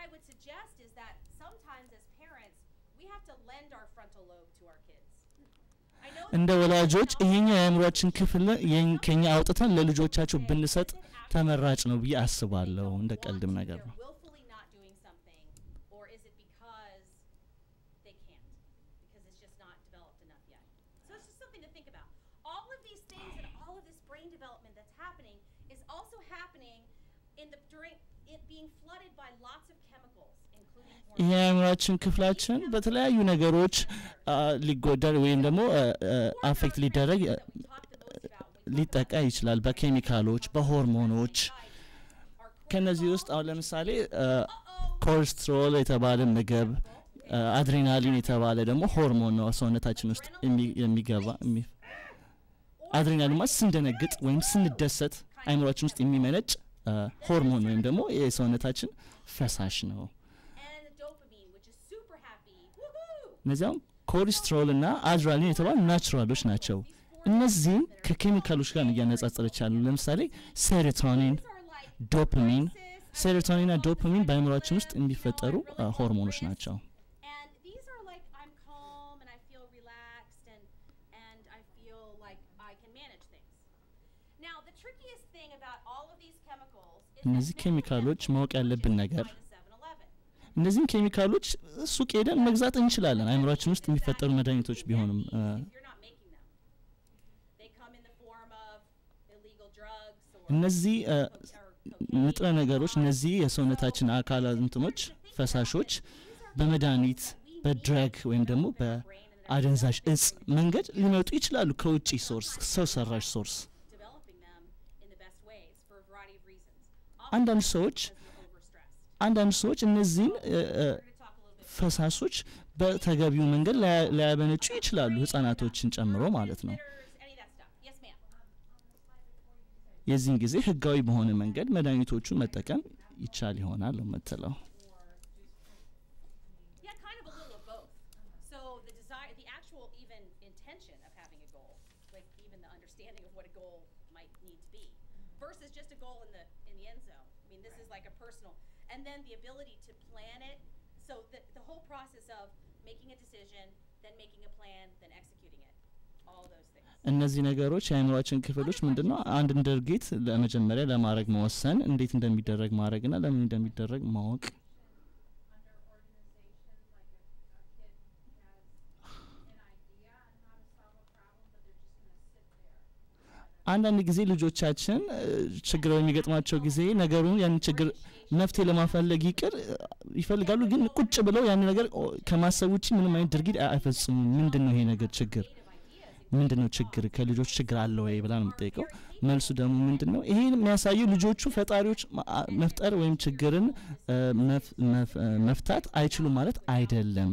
እንደ ወላጆች ይሄኛው የአእምሮአችን ክፍል ከኛ አውጥተን ለልጆቻቸው ብንሰጥ ተመራጭ ነው ብዬ አስባለሁ እንደ ቀልድም ነገር ነው የአእምሮአችን ክፍላችን በተለያዩ ነገሮች ሊጎዳል ወይም ደግሞ አፌክት ሊደረግ ሊጠቃ ይችላል በኬሚካሎች በሆርሞኖች ከነዚህ ውስጥ አሁን ለምሳሌ ኮሌስትሮል የተባለ ምግብ አድሬናሊን የተባለ ደግሞ ሆርሞን ነው ሰውነታችን ውስጥ የሚገባ አድሬናሊን ማለት ስንደነግጥ ወይም ስንደሰት አእምሮአችን ውስጥ የሚመነጭ ሆርሞን ወይም ደግሞ የሰውነታችን ፈሳሽ ነው እነዚያም ኮሌስትሮል እና አድሬናሊን የተባሉ ናቹራሎች ናቸው እነዚህም ከኬሚካሎች ጋር እያነጻጸረች ያሉ ለምሳሌ ሴሮቶኒን ዶፓሚን ሴሮቶኒን እና ዶፓሚን በአእምሮአችን ውስጥ የሚፈጠሩ ሆርሞኖች ናቸው እነዚህ ኬሚካሎች ማወቅ ያለብን ነገር እነዚህን ኬሚካሎች ሱቅ ሄደን መግዛት እንችላለን አእምሮአችን ውስጥ የሚፈጠሩ መድኃኒቶች ቢሆንም እነዚህ ንጥረ ነገሮች እነዚህ የሰውነታችን አካላት እንትኖች ፈሳሾች በመድኃኒት በድራግ ወይም ደግሞ በአደንዛዥ እጽ መንገድ ሊመጡ ይችላሉ ከውጪ ሶርስ ሰው ሰራሽ ሶርስ አንዳንድ ሰዎች እነዚህን ፈሳሾች በተገቢው መንገድ ሊያበነጩ ይችላሉ ህፃናቶችን ጨምሮ ማለት ነው የዚህን ጊዜ ህጋዊ በሆነ መንገድ መድኃኒቶቹን መጠቀም ይቻል ይሆናል ነው የምትለው and then the ability to plan it so that the whole process of making a decision then making a plan then executing it all those things እነዚህ ነገሮች የአእምሮአችን ክፍሎች ምንድነው አንድ ድርጊት ለመጀመሪያ ለማድረግ መወሰን እንዴት እንደሚደረግ ማድረግና ለምን እንደሚደረግ ማወቅ አንዳንድ ጊዜ ልጆቻችን ችግር በሚገጥማቸው ጊዜ ነገሩን ያን ችግር መፍትሄ ለማፈለግ ይፈልጋሉ ግን ቁጭ ብለው ያን ነገር ከማሰብ ውጪ ምንም አይነት ድርጊት አይፈጽሙም ምንድነው ይሄ ነገር ምንድነው ችግር ከልጆች ችግር አለ ወይ ብላ ነው የምትጠይቀው መልሱ ደግሞ ምንድነው ይሄን የሚያሳየው ልጆቹ ፈጣሪዎች መፍጠር ወይም ችግርን መፍታት አይችሉም ማለት አይደለም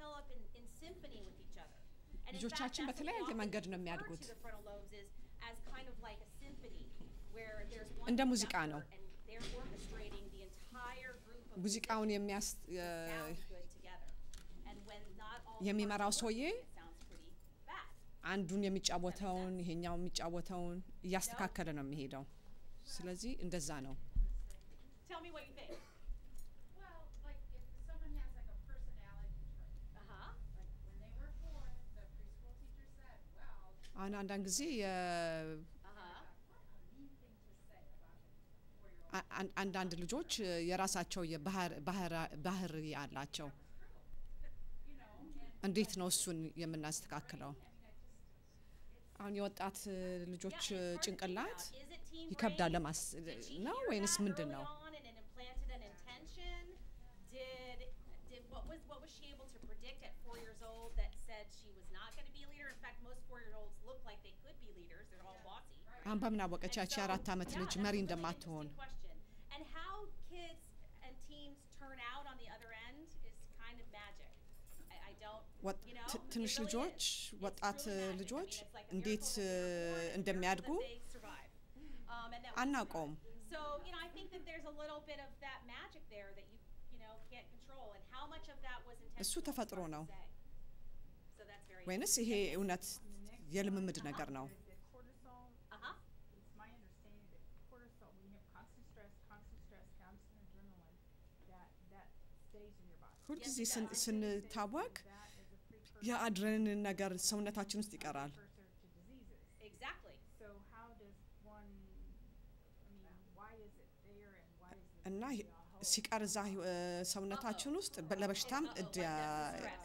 develop in symphony with each other. And in fact, ልጆቻችን that's what we በተለያየ often መንገድ ነው refer የሚያድጉት። to the frontal lobes is as kind of like a symphony where there's one እንደ ሙዚቃ ነው። conductor and they're orchestrating the entire group of ሙዚቃውን musicians to sound good together. And when not all የሚመራው parts ሰውዬ work, it sounds pretty bad. አንዱን የሚጫወተውን ይሄኛው የሚጫወተውን እያስተካከለ ነው የሚሄደው። ስለዚህ እንደዛ ነው። Tell me what you think. Well, like if someone has like a personality trait, Uh-huh. like when they were born, the preschool teacher said, well, አሁን አንዳንድ ጊዜ Uh-huh. what a mean thing to say about a 4-year-old. አንዳንድ ልጆች የራሳቸው ባህሪ አላቸው። You know, and እንዴት ነው እሱን የምናስተካክለው? አሁን የወጣት ልጆች Yeah, and it's hard to figure ጭንቅላት out, is it teen ይከብዳል brain? ለማስ Did she ነው hear ወይንስ that ምንድን early ነው? on and it implanted an intention? Did what was she able to predict at 4 years old that said she was not going to be a leader? In fact, most 4-year-olds look like they could be leaders. They're all bossy. አሁን በምን አወቀች ያቺ And so, 4 ዓመት yeah, ልጅ that's መሪ a really እንደማትሆን? interesting question. And how kids and teens turn out on the other end is kind of magic. I don't, you know, it ትንሽ really ልጆች is. It's ወጣት really magic. I mean, ልጆች it's like a እንዴት miracle that they're born and a miracle እንደሚያድጉ that they survive. And that we አናውቀውም። survive. So, you know, I think that there's a little bit of that magic there that you know, can't control. And how much of that was intentional? እሱ is hard ተፈጥሮ to ነው say. So that's very ወይንስ ይሄ እውነት የልምምድ ነገር ነው? the cortisol, Uh-huh. it's my understanding that cortisol, when you have constant stress, constant adrenaline, that stays in your body. ሁልጊዜ Yes, it does. ስንታወቅ That is a precursor, የአድሬናሊን ነገር ሰውነታችን ውስጥ ይቀራል። precursor to diseases. Exactly. So how does one, I mean, why is it there and why is it እና a whole? ሲቀር እዛ ሰውነታችን ውስጥ ለበሽታም Uh-oh, እድ like that's the stress.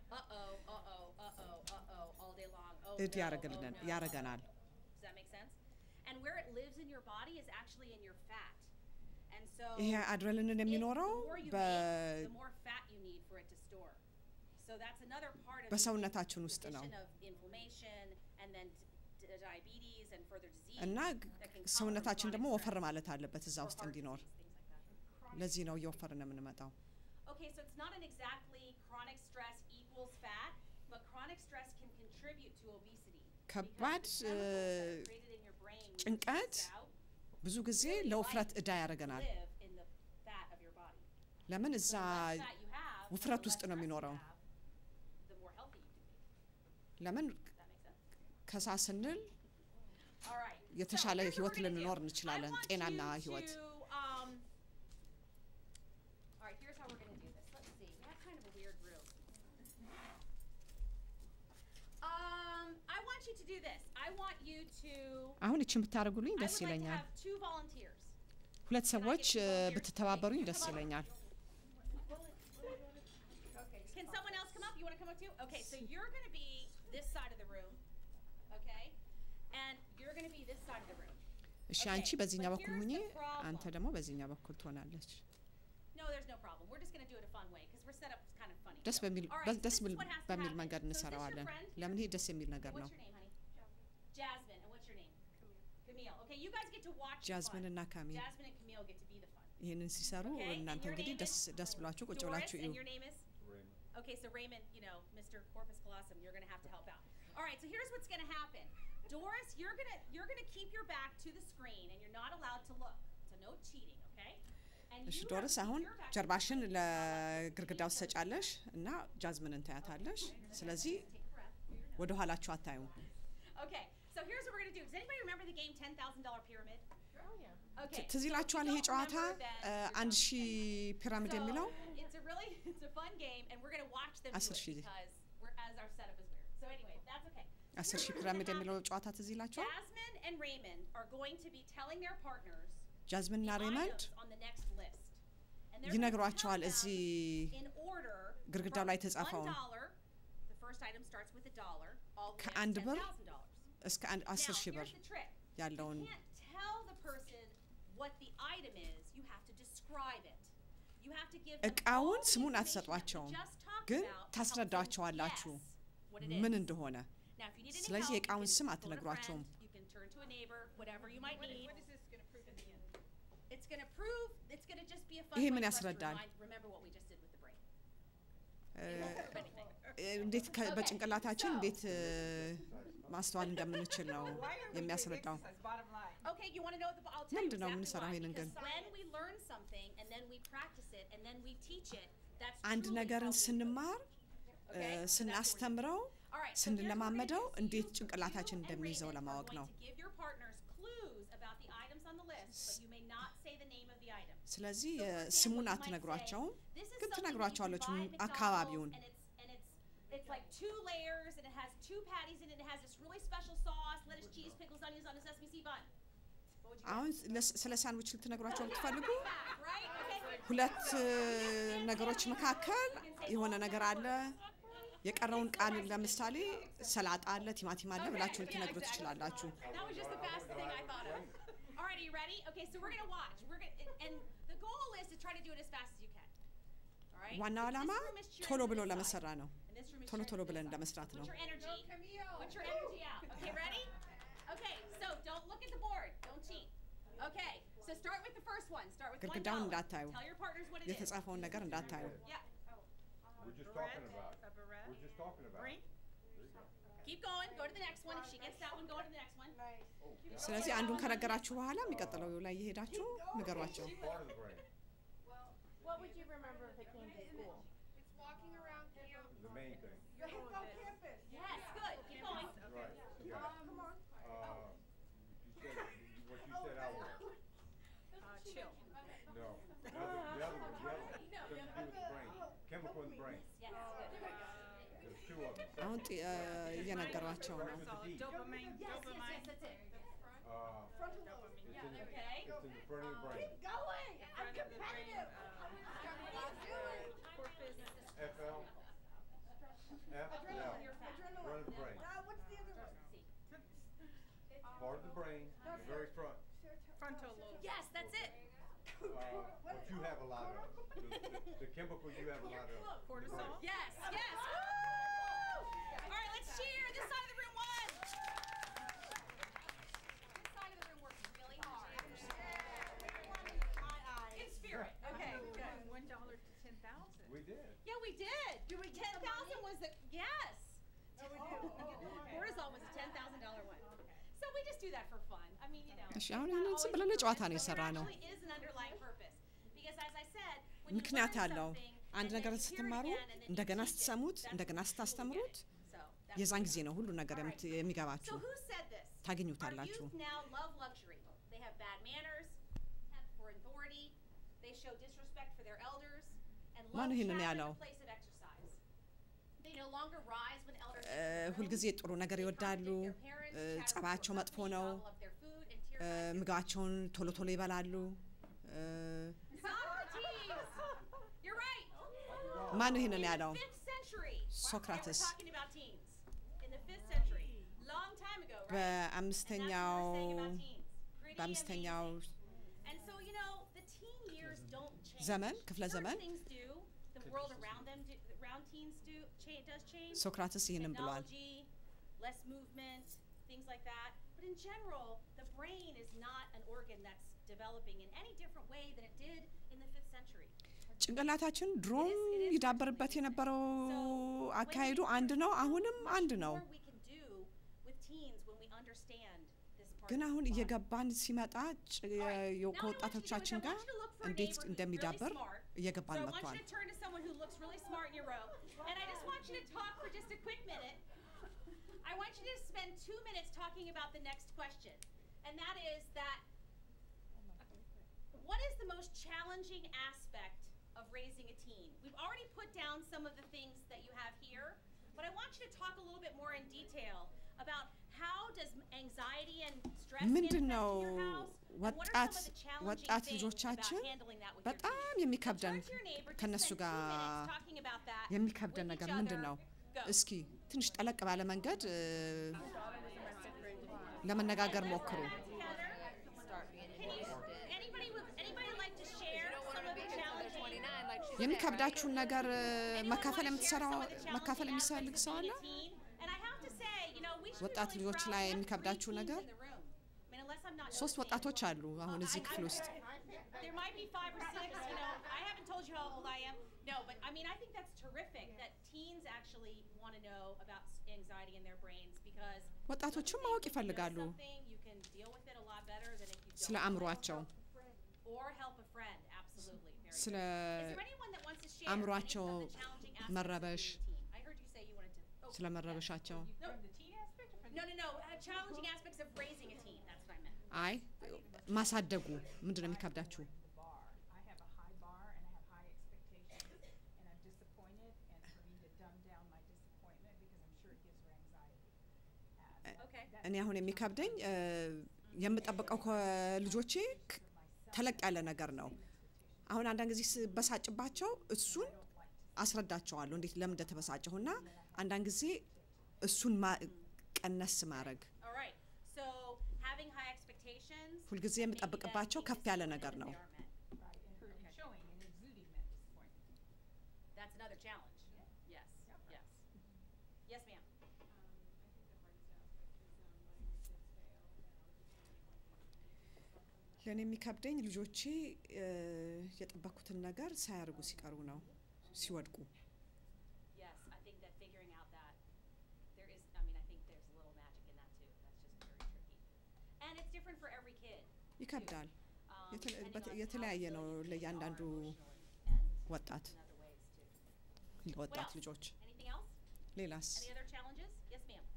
All day long. Oh, እድ no, ያረግልናል oh, no. ያረገናል። Does that make sense? And where it lives in your body is actually in your fat. And so ይሄ አድሬናሊን የሚኖረው the more you make, the more fat you need for it to store. So that's another part of በሰውነታችን ውስጥ ነው condition of inflammation and then diabetes and further disease እና that can come ሰውነታችን from ደግሞ chronic ወፈር stress ማለት አለበት እዛ or ውስጥ heart እንዲኖር። disease, things like that. ለዚህ ነው እየወፈርን የምንመጣው። Okay, so it's not an exactly chronic stress equals fat, but chronic stress can contribute to obesity. ከባድ Because the chemicals that are created in your brain when you're ጭንቀት stressed out ብዙ ጊዜ ለውፍረት እዳ ያደርገናል። live in the fat of your body. ለምን እዛ So the less fat you have, ውፍረት the ውስጥ less ነው stress you የሚኖረው። have, the more healthy you can be. ለምን Does that make sense? ከሳ ስንል All right. የተሻለ So here's what ህይወት we're gonna ልንኖር do. እንችላለን፣ I want ጤናና you ህይወት። to, all right, here's how we're gonna do this. Let's see. We have kind of a weird room. I want you to do this. I want you to. አሁን እቺን ብታደርጉልኝ I ደስ would like to ይለኛል። have 2 volunteers. ሁለት ሰዎች ብትተባበሩኝ ደስ ይለኛል። Can someone else come up? You want to come up too? Okay, so you're going to be this side of the room, okay? And you're going to be this side of the room. እሺ አንቺ በዚህኛው በኩል ሁኚ፣ አንተ ደግሞ በዚህኛው በኩል ትሆናለች። No, there's no problem. We're just going to do it a fun way because we're set up kind of funny. ደስ በሚል All right, ደስ this is what has to በሚል happen. መንገድ So is this your እንሰራዋለን። friend here? ለምን ይሄ ደስ የሚል ነገር ነው። What's your name, honey? Jasmine. And what's your name? Camille. Okay, you guys get to watch the ጃዝሚን fun. እና ካሚል Jasmine and Camille get to be the fun. ይሄንን ሲሰሩ Okay, and እናንተ your እንግዲህ name is ደስ ብላችሁ ቁጭ Doris, ብላችሁ እዩ። and your name is? Raymond. Okay, so Raymond, you know, Mr. Corpus Colossum, you're going to have to help out. All right, so here's what's going to happen. Doris, you're going to keep your back to the screen and you're not allowed to look. So no cheating, okay? And እሺ you have ዶርስ to keep አሁን your back to the ጀርባሽን screen. ለግርግዳው ትሰጫለሽ እና ጃዝሚንን ታያታለሽ። ስለዚህ Take a breath. Clear your nose. ወደ ኋላችሁ አታዩ። Okay, so here's what we're going to do. Does anybody remember the game $10,000 Pyramid? Oh, yeah. Okay. ትዝ so if you ይላችኋል ይሄ don't ጨዋታ remember, then you're 1000 ፒራሚድ So, የሚለው? it's a fun game, and we're going to watch them do 10,000 it because as our setup is weird. So anyway, that's okay. 10,000 ፒራሚድ የሚለው ጨዋታ ትዝ ይላችኋል? Jasmine and Raymond are going to be telling their partners ጃዝሚን እና the ሬይመንድ items on the next list. And they're ይነግሯቸዋል going to tell እዚህ them in order ግድግዳው from ላይ የተጻፈውን። $1. The first item starts with $1 all the way up ከአንድ to ብር $10,000. እስከ 10,000 Now, ብር here's the trick. ያለውን You can't tell the person what the item is. You have to describe it. You have to give them all እቃውን the ስሙን information that we አትሰጧቸውም፣ just talked ግን about to help them ታስረዳቸዋላችሁ guess what it ምን is. እንደሆነ። Now, if you need any ስለዚህ help, የእቃውን you can ስም phone a አትነግሯቸውም። friend, you can turn to a neighbor, whatever you might need. What is this going to prove in the end? It's going to prove, it's going to just be a fun ይሄ way ምን for us to ያስረዳል? remember what we just did with the brain. እንዴት በጭንቅላታችን እንዴት ማስተዋል እንደምንችል ነው የሚያስረዳው Okay, you want to know the I'll tell you ምንድነው exactly የምንሰራው why. ይሄንን ግን Because when we learn something and then we practice it and then we teach it, that's አንድ truly ነገርን how we ስንማር ስናስተምረው All right, so here's what we're ስንለማመደው gonna do. እንዴት You ጭንቅላታችን and እንደሚይዘው Raymond are ለማወቅ going ነው to give your partners clues about the items on the list, but you may not say the name of the item. ስለዚህ So, for example, ስሙን you might አትነግሯቸውም say, "This is ግን something ትነግሯቸዋለች that you can buy at አካባቢውን McDonald's, and it's like 2 layers and it has 2 patties in it. It has this really special sauce, lettuce, cheese, pickles, onions on a sesame seed bun." What would you አሁን ስለ ሳንድዊች ልትነግሯቸው ብትፈልጉ right? Okay. ሁለት ነገሮች መካከል የሆነ ነገር አለ የቀረውን ቃል ለምሳሌ ሰላጣ አለ ቲማቲም አለ ብላችሁ ልትነግሩ ትችላላችሁ That was just the fastest thing I thought of. All right, are you ready? Okay, so we're going to watch. And the goal is to try to do it as fast as you can. All right? ዋናው ዓላማ This room is cheering ቶሎ to ብሎ this ለመሰራ side. ነው And this room is ቶሎ cheering ቶሎ to ብለን this side. ለመስራት ነው Put your energy. Put your energy out. Okay, ready? Okay, so don't look at the board. Don't cheat. Okay, so start with the first one. Start with ግድግዳውን $1. እንዳታዩ Tell your partners what it is. የተጻፈውን ነገር እንዳታዩ Yeah. We're just talking about it. We're just talking about it. Keep going. Go to the next one. If she gets that one, go to the next one. ስለዚህ አንዱን ከነገራችሁ በኋላ የሚቀጥለው ላይ እየሄዳችሁ ንገሯቸው Part of the brain. What would you remember if it came to school? It's walking around campus. The main thing. Go campus. Yes, good. Keep going. Right. You got it. Come on. You said what you said out loud. Chill. No. The other one. Something to do with the brain. Chemical in the brain. Yes, good. There's 2 of them. አሁን እየነገሯቸው ነው With the D. Dopamine. Yes, that's it. Okay. It's in the front of the brain. Going. I'm competitive. FL. FL. Front of the brain. What's the other one? Part of the brain. The very front. Frontal lobe. Yes, that's it. What you have a lot of. The chemical you have a lot of. Cortisol. Yes, yes. Woo! All right, let's cheer. This side of the room won. This side of the room works really hard. In spirit. Okay, good. $1 to 10,000. We did. Yeah, we did. 10,000 was the yes. Cortisol was a $10,000 one. So we just do that for fun. I mean, you know. እሺ አሁን ይሄንን ዝም ብለን ለጨዋታ ነው የሰራ ነው Actually is an underlying purpose. Because as I said, when you ምክንያት learn አለው something አንድ and ነገር then you hear it ስትማሩ again and then you እንደገና teach it, ስትሰሙት that's እንደገና when you ስታስተምሩት get it. So that's የዛን ጊዜ ነው ሁሉ ነገር All right. የሚገባችሁ So who said this? ታገኙታላችሁ Our youth now love luxury. They have bad manners, have for authority, they show disrespect for their elders, and love ማነው ይሄንን travel ያለው? in the place of exercise. They no longer rise when elders ሁልጊዜ ጥሩ ነገር ይወዳሉ ጸባያቸው መጥፎ ነው ምግባቸውን ቶሎ ቶሎ ይበላሉ You're right. ማነው ይሄንን ያለው? In the 5th century, Socrates. we're talking about teens. In the 5th century, long time ago, right? በአምስተኛው And that's what we're saying about teens. Pretty በአምስተኛው amazing. And so, you know, the teen years don't change. ዘመን ክፍለ Certain ዘመን things do. The world around them, around teens does change. ሶክራተስ ይሄንን ብሏል Technology, less movement, things like that. But in general, the brain is not an organ that's developing in any different way than it did in the 5th century. ጭንቅላታችን ድሮም ይዳበርበት የነበረው አካሄዱ አንድ ነው አሁንም አንድ ነው More we can do with teens when we understand this part. ግን of አሁን the body. እየገባን ሲመጣ ከወጣቶቻችን ጋር Now what I want you to do is I want you to look for a እንዴት neighbor who's እንደሚዳበር really smart. እየገባን So I want መጥቷል you to turn to someone who looks really smart in your row, and I just want you to talk for just a quick minute. I want you to spend 2 minutes talking about the next question, and that is that what is the most challenging aspect of raising a teen? We've already put down some of the things that you have here, but I want you to talk a little bit more in detail about how does anxiety and stress ምንድነው manifest in your house, and what are ወጣት some of the challenging ወጣት things ልጆቻችን about handling that with your በጣም teens? የሚከብደን Turn to your neighbor, just ከነሱ spend 2 ጋር minutes talking about that የሚከብደን with ነገር each ምንድን ነው other. Go. እስኪ ትንሽ ጠለቅ ባለ መንገድ ለመነጋገር ሞክሩ Anybody like to share some of the challenging የሚከብዳችሁን ነገር መካፈል መካፈል የሚፈልግ ሰው አለ ወጣት ልጆች ላይ የሚከብዳችሁ ነገር ሶስት ወጣቶች አሉ አሁን እዚህ ክፍል ውስጥ there might be 5 or 6, you know, I haven't told you how old I am. No, but I mean, I think that's terrific that teens actually want to know about anxiety in their brains because ወጣቶችም ማወቅ ይፈልጋሉ something you can deal with it a lot better than if you ስለ don't. አእምሯቸው Or help a friend, absolutely. Very ስለ good. Is there anyone that wants to share any አእምሯቸው of the challenging aspects of መረበሽ being a teen? I heard you say you wanted to. ስለ መረበሻቸው No, From the teen aspect or from no, challenging aspects of raising a teen. That's what I meant. አይ ማሳደጉ ምንድነው የሚከብዳችሁ the bar? I have a high bar and I have high expectations and I'm disappointed and for me to dumb down my disappointment because I'm sure it gives her anxiety. Okay. እኔ አሁን የሚከብደኝ የምጠብቀው ከልጆቼ ተለቅ ያለ ነገር ነው አሁን አንዳንድ ጊዜ በሳጭባቸው እሱን አስረዳቸዋለሁ እንዴት ለምን እንደተበሳጨሁና አንዳንድ ጊዜ እሱን ቀነስ ማድረግ All right. So having high expectations. ሁልጊዜ የምጠብቅባቸው ከፍ ያለ ነገር ነው Right, and her showing and exuding that disappointment. That's another challenge. Yes. Yes. Yes, ma'am. ለኔ የሚከብደኝ ልጆቼ የጠበኩትን ነገር ሳያርጉ ሲቀሩ ነው ሲወድቁ Yes, I think that figuring out that there is, I mean, I think there's a little magic in that too. That's just very tricky. And it's different for every kid. ይከብዳል Depending on how የተለያየ ነው resilient they ለእያንዳንዱ are emotionally and ወጣት in other ways too. ለወጣት Well, ልጆች Anything else? ሌላስ Any other challenges? Yes, ma'am.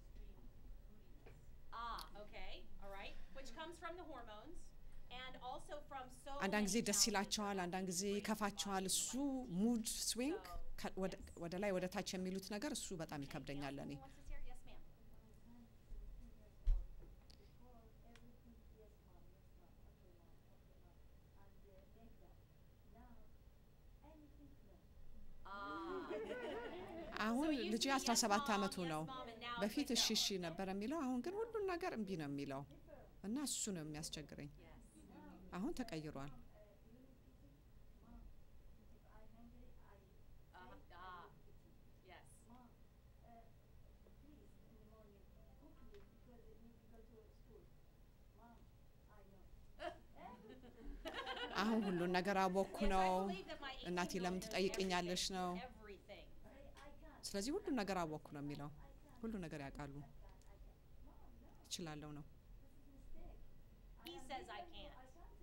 Ah, okay. All right. Which comes from the hormones and also from so አንዳንድ ጊዜ many ደስ challenges ይላቸዋል that አንዳንድ ጊዜ bring ይከፋቸዋል about እሱ emotions. ሙድ ስዊንግ So, yes. ወደ ላይ ወደ ታች የሚሉት ነገር እሱ በጣም ይከብደኛል ለኔ Who wants to share? Yes, ma'am. አሁን So it used ልጄ to be yes, 17 mom, አመቱ yes, ነው mom, and now it's በፊት like እሺ no. እሺ ነበር የሚለው አሁን ግን ሁሉን ነገር እምቢ ነው የሚለው እና እሱ ነው የሚያስቸግረኝ Yes. አሁን ተቀይሯል Ah, yes. አሁን ሁሉን ነገር አወኩ Yes, ነው I believe that my 18 እናቴ ለምን knows ትጠይቅኛለሽ ነው everything. ስለዚህ ሁሉን ነገር አወኩ ነው የሚለው ሁሉ ነገር ያውቃሉ እችላለሁ ነው He says I can't.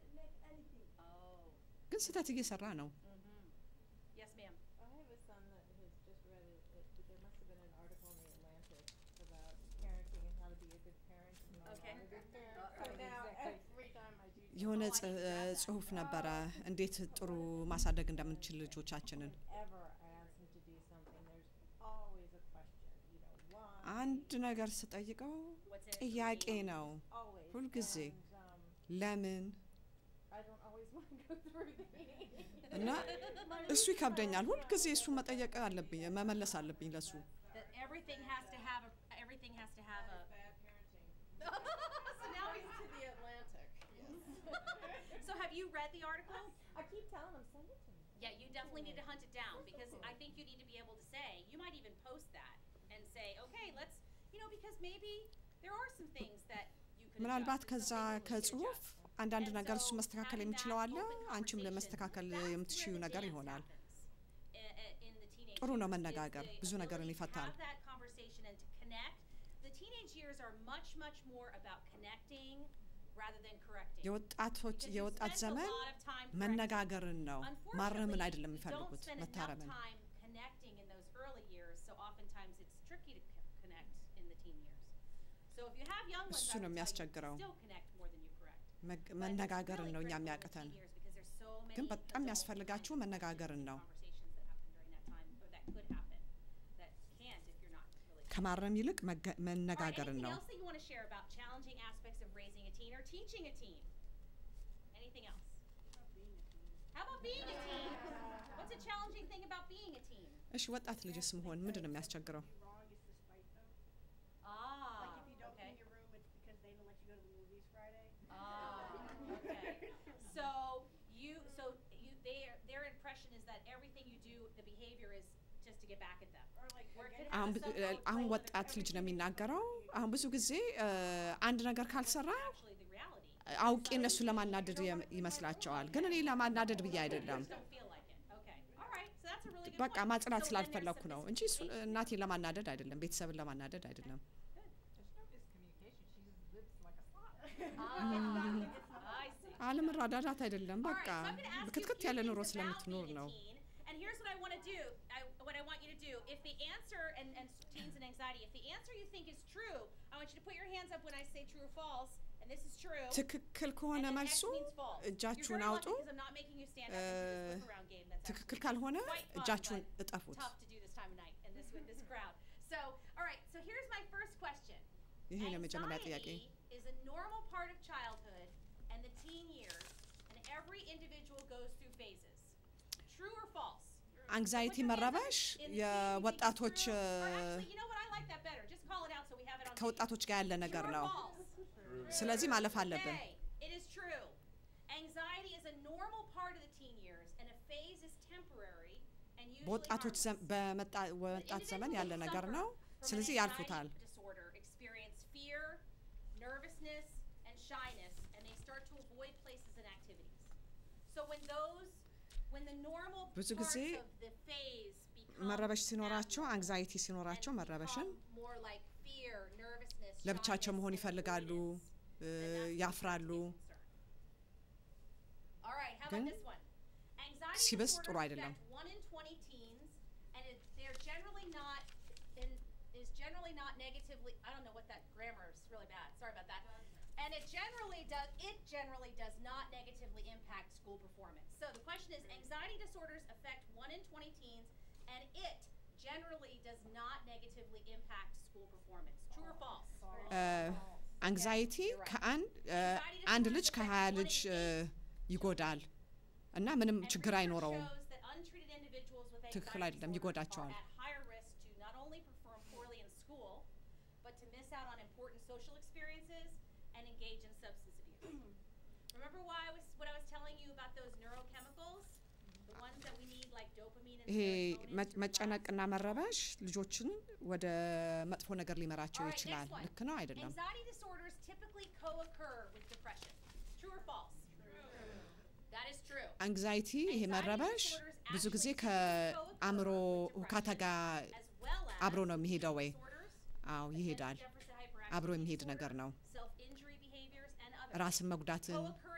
Oh. ግን ስህተት እየሰራ ነው Yes, ma'am. I have a son that has just read it. There must have been an article in the Atlantic about parenting and how to be a good parent and not Okay. a good parent. So now every time I do የሆነ ጽሁፍ ነበረ እንዴት ጥሩ ማሳደግ እንደምንችል ልጆቻችንን ever ask him to do something, there's always a question. You know, why? አንድ ነገር ስጠይቀው What's in it for ጥያቄ me? ነው Always. ሁልጊዜ And ለምን I don't always want to go through the እና እሱ ይከብደኛል ሁልጊዜ እሱ መጠየቅ አለብኝ መመለስ አለብኝ ለሱ That everything has to have a. bad parenting. So now he's. To the Atlantic. Yes. So have you read the article? I keep telling him, send it to me. Yeah, you definitely need to hunt it down because I think you need to be able to say. You might even post that and say, okay, let's. You know, because maybe there are some things that you could. ምናልባት adjust, ከዛ some things that you could ከጽሁፍ adjust. አንዳንድ And ነገር እሱ so መስተካከል having የሚችለው that አለ open አንቺም conversation, ለመስተካከል that's where የምትችዩ the ነገር dance ይሆናል happens in the teenage ጥሩ ነው years, is መነጋገር the ብዙ ነገርን ability to ይፈታል have that conversation and to connect. The teenage years are much more about connecting rather than correcting. የወጣቶች Because you የወጣት spend a ዘመን lot of time correcting. መነጋገርን ነው ማረምን Unfortunately, አይደለም we don't የሚፈልጉት spend enough መታረምን time connecting in those early years, so oftentimes it's tricky to connect in the teen years. So if you have young ones, እሱ I ነው would tell you የሚያስቸግረው still connect more than you correct. But it's መነጋገርን really ነው እኛ critical in the የሚያቅተን teen years because there's so many ግን በጣም adult የሚያስፈልጋችሁ መነጋገርን ነው conversations that happen during that time, or that could happen, that can't if you're not really. ከማረም ይልቅ All right, መነጋገርን anything ነው else that you want to share about challenging aspects of raising a teen or teaching a teen? Anything else? How about being a teen? What's a challenging thing about being a teen? እሺ ወጣት ልጅስ መሆን ምንድን ነው የሚያስቸግረው Wrong is to spite them. Ah, Like if you don't okay. clean your room, it's because they don't let you go to the movies Friday. Ah, okay. So their impression is that everything you do, the behavior is just to get back at them. Or like Where it again, could have አሁን a subtle አሁን play ወጣት ልጅ ነው የሚናገረው አሁን ብዙ ጊዜ አንድ ነገር ካልሰራ actually the reality. አውቄ እነሱ ለማናደድ ይመስላቸዋል ግን እኔ ለማናደድ ብዬ አይደለም በቃ ማጽናት ስላልፈለኩ ነው እንጂ እሱ እናቴን ለማናደድ አይደለም ቤተሰብን ለማናደድ አይደለም አለመረዳዳት አይደለም በቃ በክትክት ያለ ኑሮ ስለምትኖር ነው And here's what I want to do. What I want you to do. If the answer and teens and anxiety, if the answer you think is true, I want you to put your hands up when I say true or false. And this is true. ትክክል ከሆነ መልሱ እጃችሁን አውጡ ትክክል ካልሆነ እጃችሁን እጠፉት So, all right. So here's my first question. ይሄ ለመጀመሪያ ጥያቄ is a normal part of childhood and the teen years, and every individual goes through phases. True or false? anxiety መረበሽ የወጣቶች ከወጣቶች ጋር ያለ ነገር ነው ስለዚህ ማለፍ አለብን It is true. Anxiety is a normal part of the teen years and a phase is temporary and usually በወጣቶች በወጣት ዘመን ያለ ነገር ነው ስለዚህ ያልፉታል experience fear, nervousness and shyness and they start to avoid places and activities. So when the normal ብዙ ጊዜ parts of the phase መረበሽ ሲኖራቸው anxiety ሲኖራቸው መረበሽን more like fear, nervousness, ለብቻቸው መሆን ይፈልጋሉ ያፍራሉ All right, how about this one? Anxiety ሲበስ disorders ጥሩ አይደለም affect 1 in 20 teens and they're generally not negatively I don't know what that grammar is really bad. Sorry about that. And it generally does not negatively impact school performance. So the question is anxiety disorders affect 1 in 20 teens and it generally does not negatively impact school performance. True or false? anxiety አንድ ልጅ ከ20 ልጅ ይጎዳል እና ምንም ችግር አይኖረውም ትክክል አይደለም ይጎዳቸዋል social experiences and engage in substance abuse. Remember what I was telling you about those neurochemicals? The ones that we need like dopamine and serotonin. መጨነቅና መረበሽ ልጆችን ወደ መጥፎ ነገር ሊመራቸው ይችላል ልክ ነው አይደለም Anxiety disorders typically co-occur with depression. True or false? True. That is true. anxiety ይሄ መረበሽ ብዙ ጊዜ ከአእምሮ ሁካታ ጋር አብሮ ነው የሚሄደው ወይ አዎ ይሄዳል አብሮ የሚሄድ ነገር ነው ራስን መጉዳትን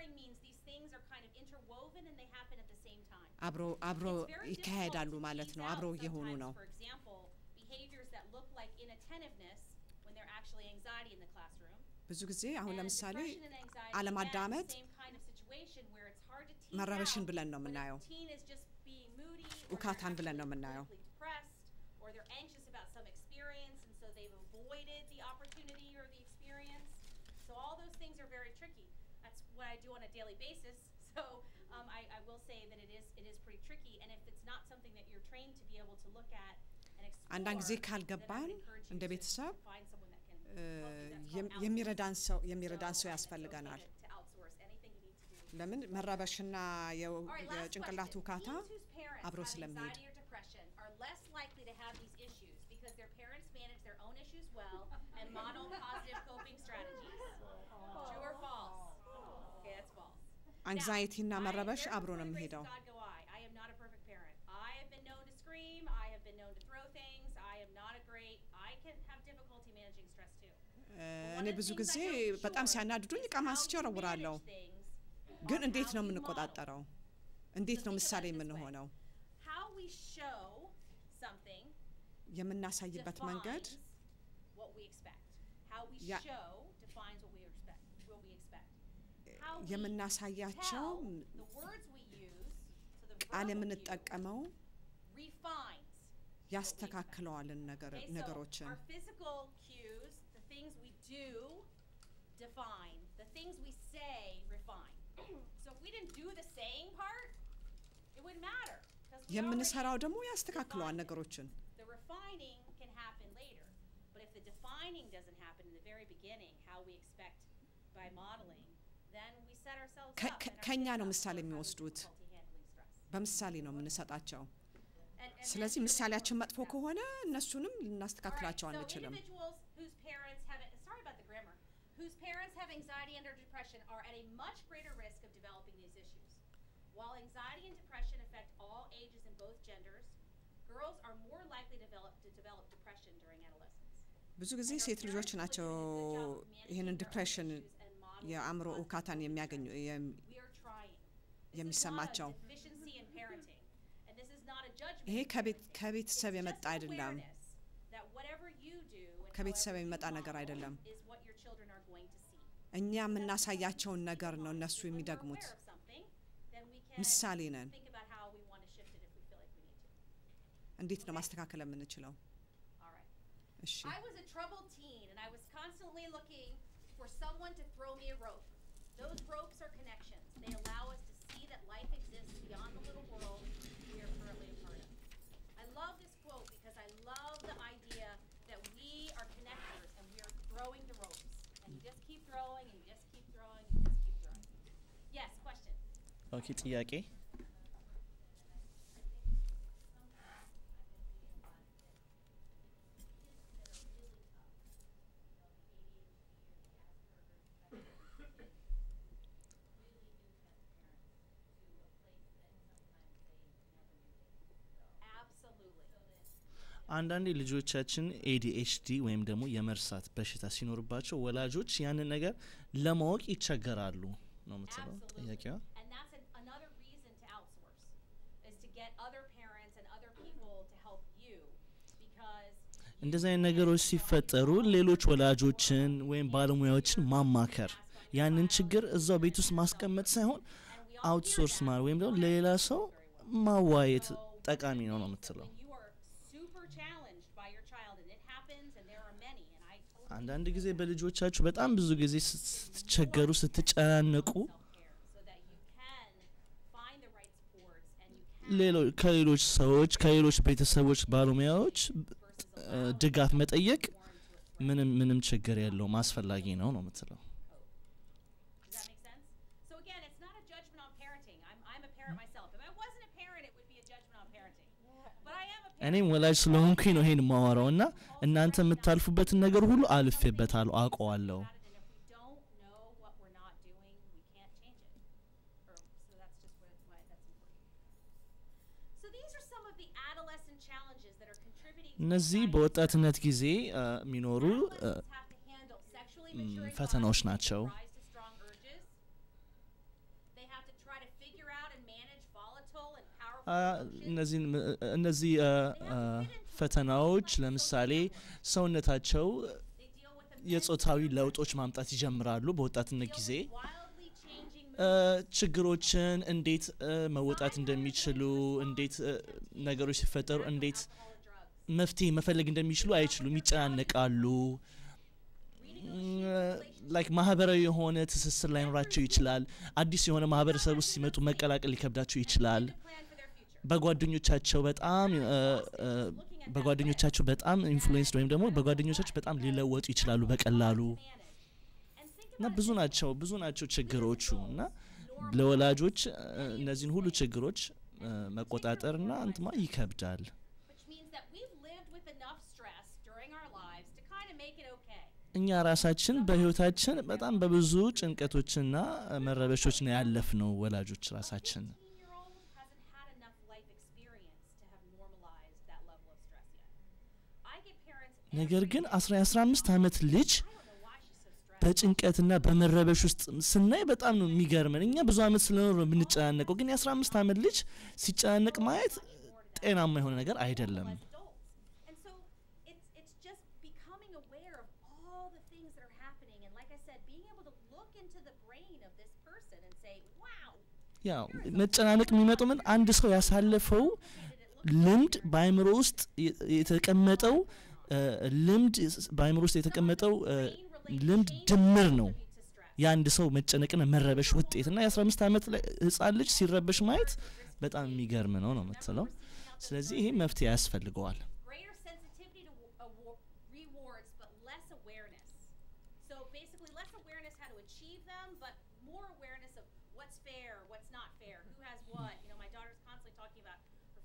አብሮ ይካሄዳሉ ማለት ነው አብሮ እየሆኑ ነው ብዙ ጊዜ አሁን ለምሳሌ አለማዳመጥ መረበሽን ብለን ነው የምናየው ውካታን ብለን ነው የምናየው I do on a daily basis. So I will say that it is pretty tricky and if it's not something that you're trained to be able to look at and explore አንዳንድ ጊዜ ካልገባን እንደ ቤተሰብ find someone that can የሚረዳን ሰው ያስፈልገናል ለምን መረበሽና የጭንቅላት ውካታ አብሮ ስለሚሄድ less likely to have these issues because their parents manage their own issues well and model positive coping strategies. True or false? Okay, that's false. anxiety እና መረበሽ አብሮ ነው የሚሄደው I am not a perfect parent. I have been known to scream, I have been known to throw things. I am not a great I can have difficulty managing stress too. እኔ ብዙ ጊዜ በጣም ሲያናድዱኝ ዕቃ ማንስቼ እወረውራለሁ ግን እንዴት ነው የምንቆጣጠረው እንዴት ነው ምሳሌ የምንሆነው how we show something የምናሳይበት መንገድ what we expect how we show defines what we expect how we የምናሳያቸው the words we use so the ቃል የምንጠቀመው refines ያስተካክለዋልን ነገሮችን our physical cues the things we do define the things we say refine so if we didn't do the saying part it wouldn't matter የምንሰራው ደግሞ ያስተካክለዋል ነገሮችን the refining can happen later but if the defining doesn't happen in the very beginning how we expect by modeling then we set ourselves up ከኛ ነው ምሳሌ የሚወስዱት በምሳሌ ነው የምንሰጣቸው ስለዚህ ምሳሌያችን መጥፎ ከሆነ እነሱንም ልናስተካክላቸው አንችልም whose parents parents have anxiety and or depression are at a much greater risk of developing these issues. While anxiety and depression affect all ages and both genders, girls are more likely to develop depression during adolescence. ብዙ ጊዜ ሴት ልጆች ናቸው ይሄንን ዲፕሬሽን የአእምሮ እውካታን የሚያገኙ የሚሰማቸው። ይሄ ከቤተሰብ የመጣ አይደለም። ከቤተሰብ የሚመጣ ነገር አይደለም። እኛ የምናሳያቸውን ነገር ነው እነሱ የሚደግሙት። ምሳሌ ነን። እንዴት ነው ማስተካከል የምንችለው? እሺ I was a troubled teen and I was constantly looking for someone to throw me a rope. Those ropes are connections. They allow us to see that life exists beyond the little world we are currently a part of. I love this quote because I love the idea that we are connectors and we are throwing the ropes. And you just keep throwing and you just keep throwing and you just keep throwing. Yes, question. Okay, ጥያቄ አንዳንዴ ልጆቻችን ADHD ወይም ደግሞ የመርሳት በሽታ ሲኖርባቸው ወላጆች ያንን ነገር ለማወቅ ይቸገራሉ ነው የምትለው ጥያቄዋ። እንደዚህ አይነት ነገሮች ሲፈጠሩ ሌሎች ወላጆችን ወይም ባለሙያዎችን ማማከር ያንን ችግር እዛው ቤት ውስጥ ማስቀመጥ ሳይሆን አውትሶርስ ወይም ደግሞ ሌላ ሰው ማዋየት ጠቃሚ ነው ነው የምትለው። አንዳንድ ጊዜ በልጆቻችሁ በጣም ብዙ ጊዜ ስትቸገሩ ስትጨናነቁ ከሌሎች ሰዎች ከሌሎች ቤተሰቦች ባለሙያዎች ድጋፍ መጠየቅ ምንም ችግር የለውም አስፈላጊ ነው ነው የምትለው። እኔም ወላጅ ስለሆንኩኝ ነው ይሄን ማወራው እና እናንተ የምታልፉበትን ነገር ሁሉ አልፌበታለሁ አውቀዋለሁ። እነዚህ በወጣትነት ጊዜ የሚኖሩ ፈተናዎች ናቸው። እነዚህ ፈተናዎች ለምሳሌ ሰውነታቸው የጾታዊ ለውጦች ማምጣት ይጀምራሉ በወጣትነት ጊዜ። ችግሮችን እንዴት መወጣት እንደሚችሉ እንዴት ነገሮች ሲፈጠሩ እንዴት መፍትሄ መፈለግ እንደሚችሉ አይችሉም፣ ይጨናነቃሉ። ላይክ ማህበራዊ የሆነ ትስስር ላይኖራቸው ይችላል። አዲስ የሆነ ማህበረሰብ ውስጥ ሲመጡ መቀላቀል ሊከብዳቸው ይችላል። በጓደኞቻቸው በጣም ኢንፍሉዌንስድ ወይም ደግሞ በጓደኞቻቸው በጣም ሊለወጡ ይችላሉ በቀላሉ እና ብዙ ናቸው ችግሮቹ እና ለወላጆች እነዚህን ሁሉ ችግሮች መቆጣጠርና እንትማ ይከብዳል። እኛ ራሳችን በህይወታችን በጣም በብዙ ጭንቀቶችና መረበሾች ነው ያለፍነው ወላጆች ራሳችን። ነገር ግን 15 አመት ልጅ በጭንቀትና በመረበሽ ውስጥ ስናይ በጣም ነው የሚገርመን። እኛ ብዙ አመት ስለኖር ነው የምንጨናነቀው፣ ግን የ15 አመት ልጅ ሲጨናነቅ ማየት ጤናማ የሆነ ነገር አይደለም። ያው መጨናነቅ የሚመጣው ምን አንድ ሰው ያሳለፈው ልምድ በአይምሮ ውስጥ የተቀመጠው ልምድ በአይምሮ ውስጥ የተቀመጠው ልምድ ድምር ነው የአንድ ሰው መጨነቅና መረበሽ ውጤት እና የ15 አመት ህፃን ልጅ ሲረበሽ ማየት በጣም የሚገርም ነው ነው የምትለው። ስለዚህ ይሄ መፍትሄ ያስፈልገዋል።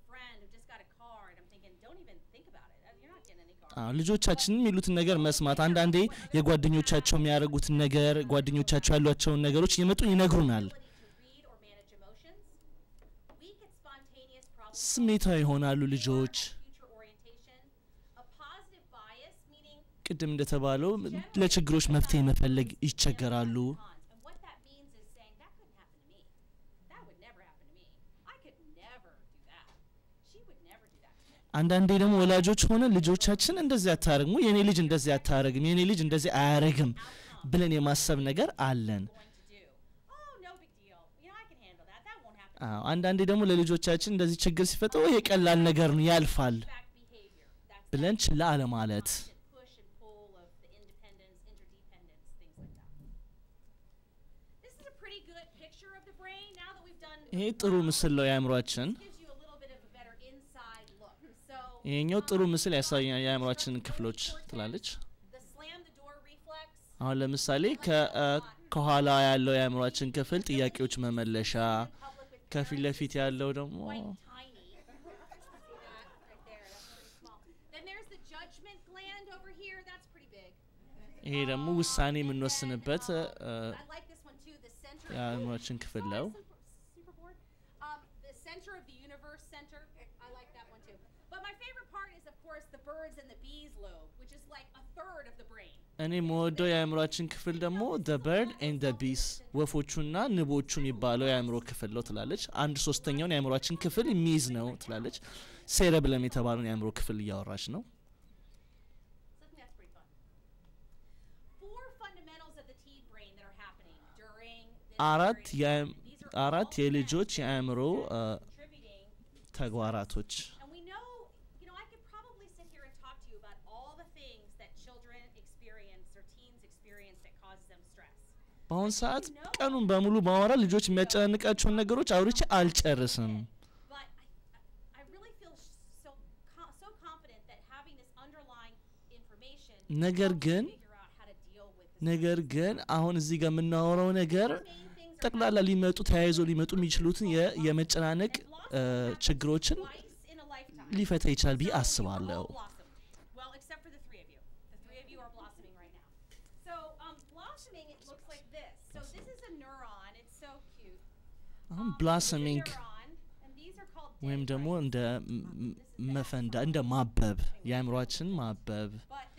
friend who just got a car and I'm thinking don't even think about it. You're not getting any car. ልጆቻችንም የሚሉትን ነገር መስማት አንዳንዴ የጓደኞቻቸው የሚያደርጉትን ነገር ጓደኞቻቸው ያሏቸውን ነገሮች እየመጡ ይነግሩናል ስሜታዊ ይሆናሉ ልጆች ቅድም እንደተባለው ለችግሮች መፍትሄ መፈለግ ይቸገራሉ አንዳንዴ ደግሞ ወላጆች ሆነ ልጆቻችን እንደዚህ አታረግሙ የኔ ልጅ እንደዚህ አታረግም የኔ ልጅ እንደዚህ አያረግም ብለን የማሰብ ነገር አለን አንዳንዴ ደግሞ ለልጆቻችን እንደዚህ ችግር ሲፈጠር ይሄ ቀላል ነገር ነው ያልፋል ብለን ችላ አለ ማለት ይሄ ጥሩ ምስል ነው ያምሯችን ይሄኛው ጥሩ ምስል ያሳያል ያምሯችን ክፍሎች ትላለች አሁን ለምሳሌ ከኋላ ያለው ያምሯችን ክፍል ጥያቄዎች መመለሻ ከፊት ለፊት ያለው ደግሞ ይሄ ደግሞ ውሳኔ የምንወስንበት ያምሯችን ክፍል ነው እኔ ሞዶ ያምሯችን ክፍል ደግሞ the bird and the bees ወፎቹና ንቦቹ የሚባለው ያምሮ ክፍል ነው ትላለች አንድ ሶስተኛውን ያምሯችን ክፍል የሚይዝ ነው ትላለች cerebellum የተባለው ያምሮ ክፍል ያወራች ነው አራት የልጆች ያምሮ ተግባራቶች በአሁን ሰዓት ቀኑን በሙሉ ማወራ ልጆች የሚያጨናንቃቸውን ነገሮች አውርቼ አልጨርስም ነገር ግን አሁን እዚህ ጋር የምናወራው ነገር ጠቅላላ ሊመጡ ተያይዞ ሊመጡ የሚችሉትን የመጨናነቅ ችግሮችን ሊፈታ ይችላል ብዬ አስባለሁ blossoming ወይም ደግሞ እንደ መፈንዳ እንደ ማበብ ያምሯችን ማበብ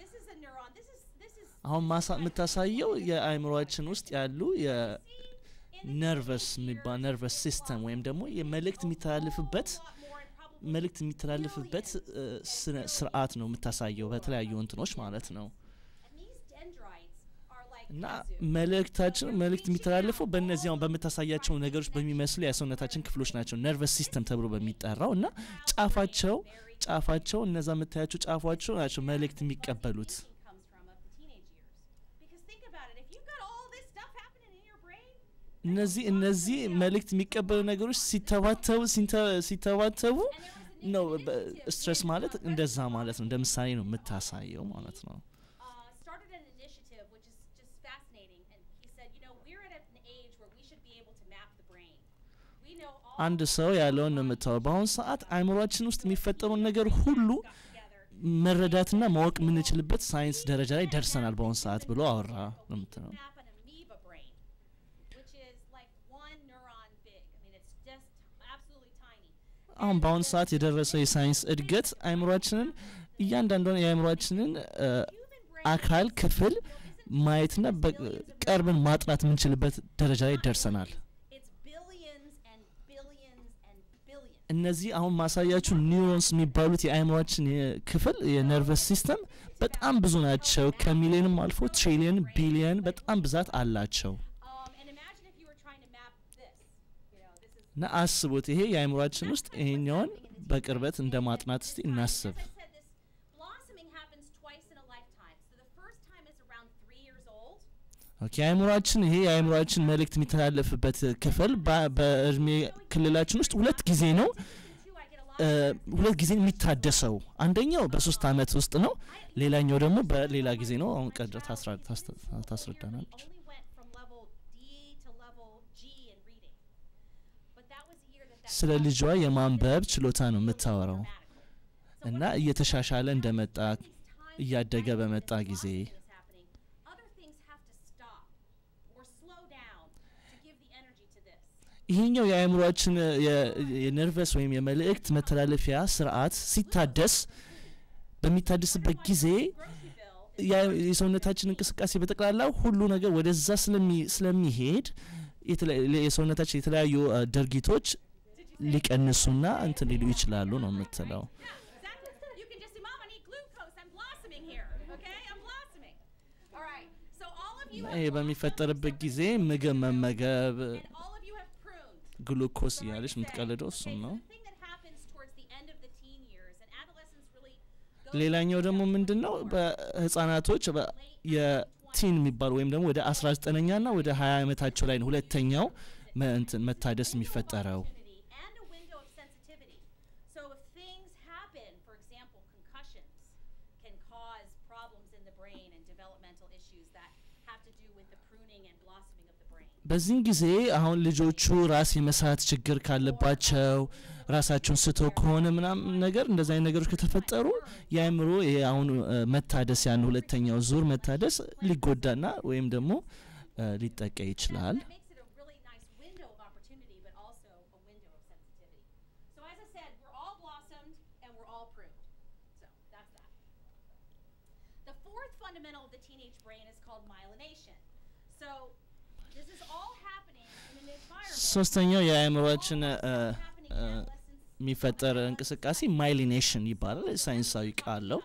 አሁን የምታሳየው የአይምሮአችን ውስጥ ያሉ የነርቨስ ሲስተም ወይም ደግሞ የመልእክት የሚተላለፍበት ስርዓት ነው የምታሳየው በተለያዩ እንትኖች ማለት ነው እና መልእክት የሚተላለፈው በእነዚያው በመታሳያቸው ነገሮች በሚመስሉ የሰውነታችን ክፍሎች ናቸው ነርቨስ ሲስተም ተብሎ በሚጠራው እና ጫፋቸው እነዛ የምታያቸው ጫፋቸው ናቸው መልእክት የሚቀበሉት እነዚህ መልእክት የሚቀበሉ ነገሮች ሲተባተቡ ነው ስትረስ ማለት እንደዛ ማለት ነው እንደምሳሌ ነው የምታሳየው ማለት ነው አንድ ሰው ያለውን ነው የምታወራው በአሁን ሰዓት አይምሮአችን ውስጥ የሚፈጠረውን ነገር ሁሉ መረዳትና ማወቅ የምንችልበት ሳይንስ ደረጃ ላይ ደርሰናል በአሁን ሰዓት ብሎ አወራ ነው የምትለው አሁን በአሁን ሰዓት የደረሰው የሳይንስ እድገት አይምሮአችንን እያንዳንዱን የአይምሮአችንን አካል ክፍል ማየትና ቀርበን ማጥናት የምንችልበት ደረጃ ላይ ደርሰናል እነዚህ አሁን ማሳያችሁ ኒውሮንስ የሚባሉት የአይምሮአችን ክፍል የነርቨስ ሲስተም በጣም ብዙ ናቸው ከሚሊዮንም አልፎ ትሪሊየን ቢሊየን በጣም ብዛት አላቸው እና አስቡት ይሄ የአይምሮአችን ውስጥ ይሄኛውን በቅርበት እንደማጥናት እስቲ እናስብ ኦኬ አይምሮአችን ይሄ የአይምሮአችን መልእክት የሚተላለፍበት ክፍል በእድሜ ክልላችን ውስጥ ሁለት ጊዜ የሚታደሰው አንደኛው በ3 አመት ውስጥ ነው ሌላኛው ደግሞ በሌላ ጊዜ ነው አሁን ቀድረ ታስረዳናለች ስለ ልጇ የማንበብ ችሎታ ነው የምታወራው እና እየተሻሻለ እንደመጣ እያደገ በመጣ ጊዜ ይሄኛው የአእምሮአችን የነርቨስ ወይም የመልእክት መተላለፊያ ስርዓት ሲታደስ በሚታደስበት ጊዜ የሰውነታችን እንቅስቃሴ በጠቅላላ ሁሉ ነገር ወደዛ ስለሚሄድ የሰውነታችን የተለያዩ ድርጊቶች ሊቀንሱና እንትን ሊሉ ይችላሉ ነው የምትለው። ይሄ በሚፈጠርበት ጊዜ ምግብ መመገብ ግሉኮስ እያለች የምትቀልደው እሱም ነው። ሌላኛው ደግሞ ምንድነው በህፃናቶች የቲን የሚባል ወይም ደግሞ ወደ 19ኛና ወደ 20 ዓመታቸው ላይ ነው ሁለተኛው መታደስ የሚፈጠረው። በዚህ ጊዜ አሁን ልጆቹ ራስ የመሳት ችግር ካለባቸው ራሳቸውን ስቶ ከሆነ ምናምን ነገር እንደዛ አይነት ነገሮች ከተፈጠሩ የአእምሮ ይሄ አሁን መታደስ ያን ሁለተኛው ዙር መታደስ ሊጎዳና ወይም ደግሞ ሊጠቃ ይችላል። ሶስተኛው የአእምሮአችን የሚፈጠር እንቅስቃሴ ማይሊኔሽን ይባላል። ሳይንሳዊ ቃል ነው።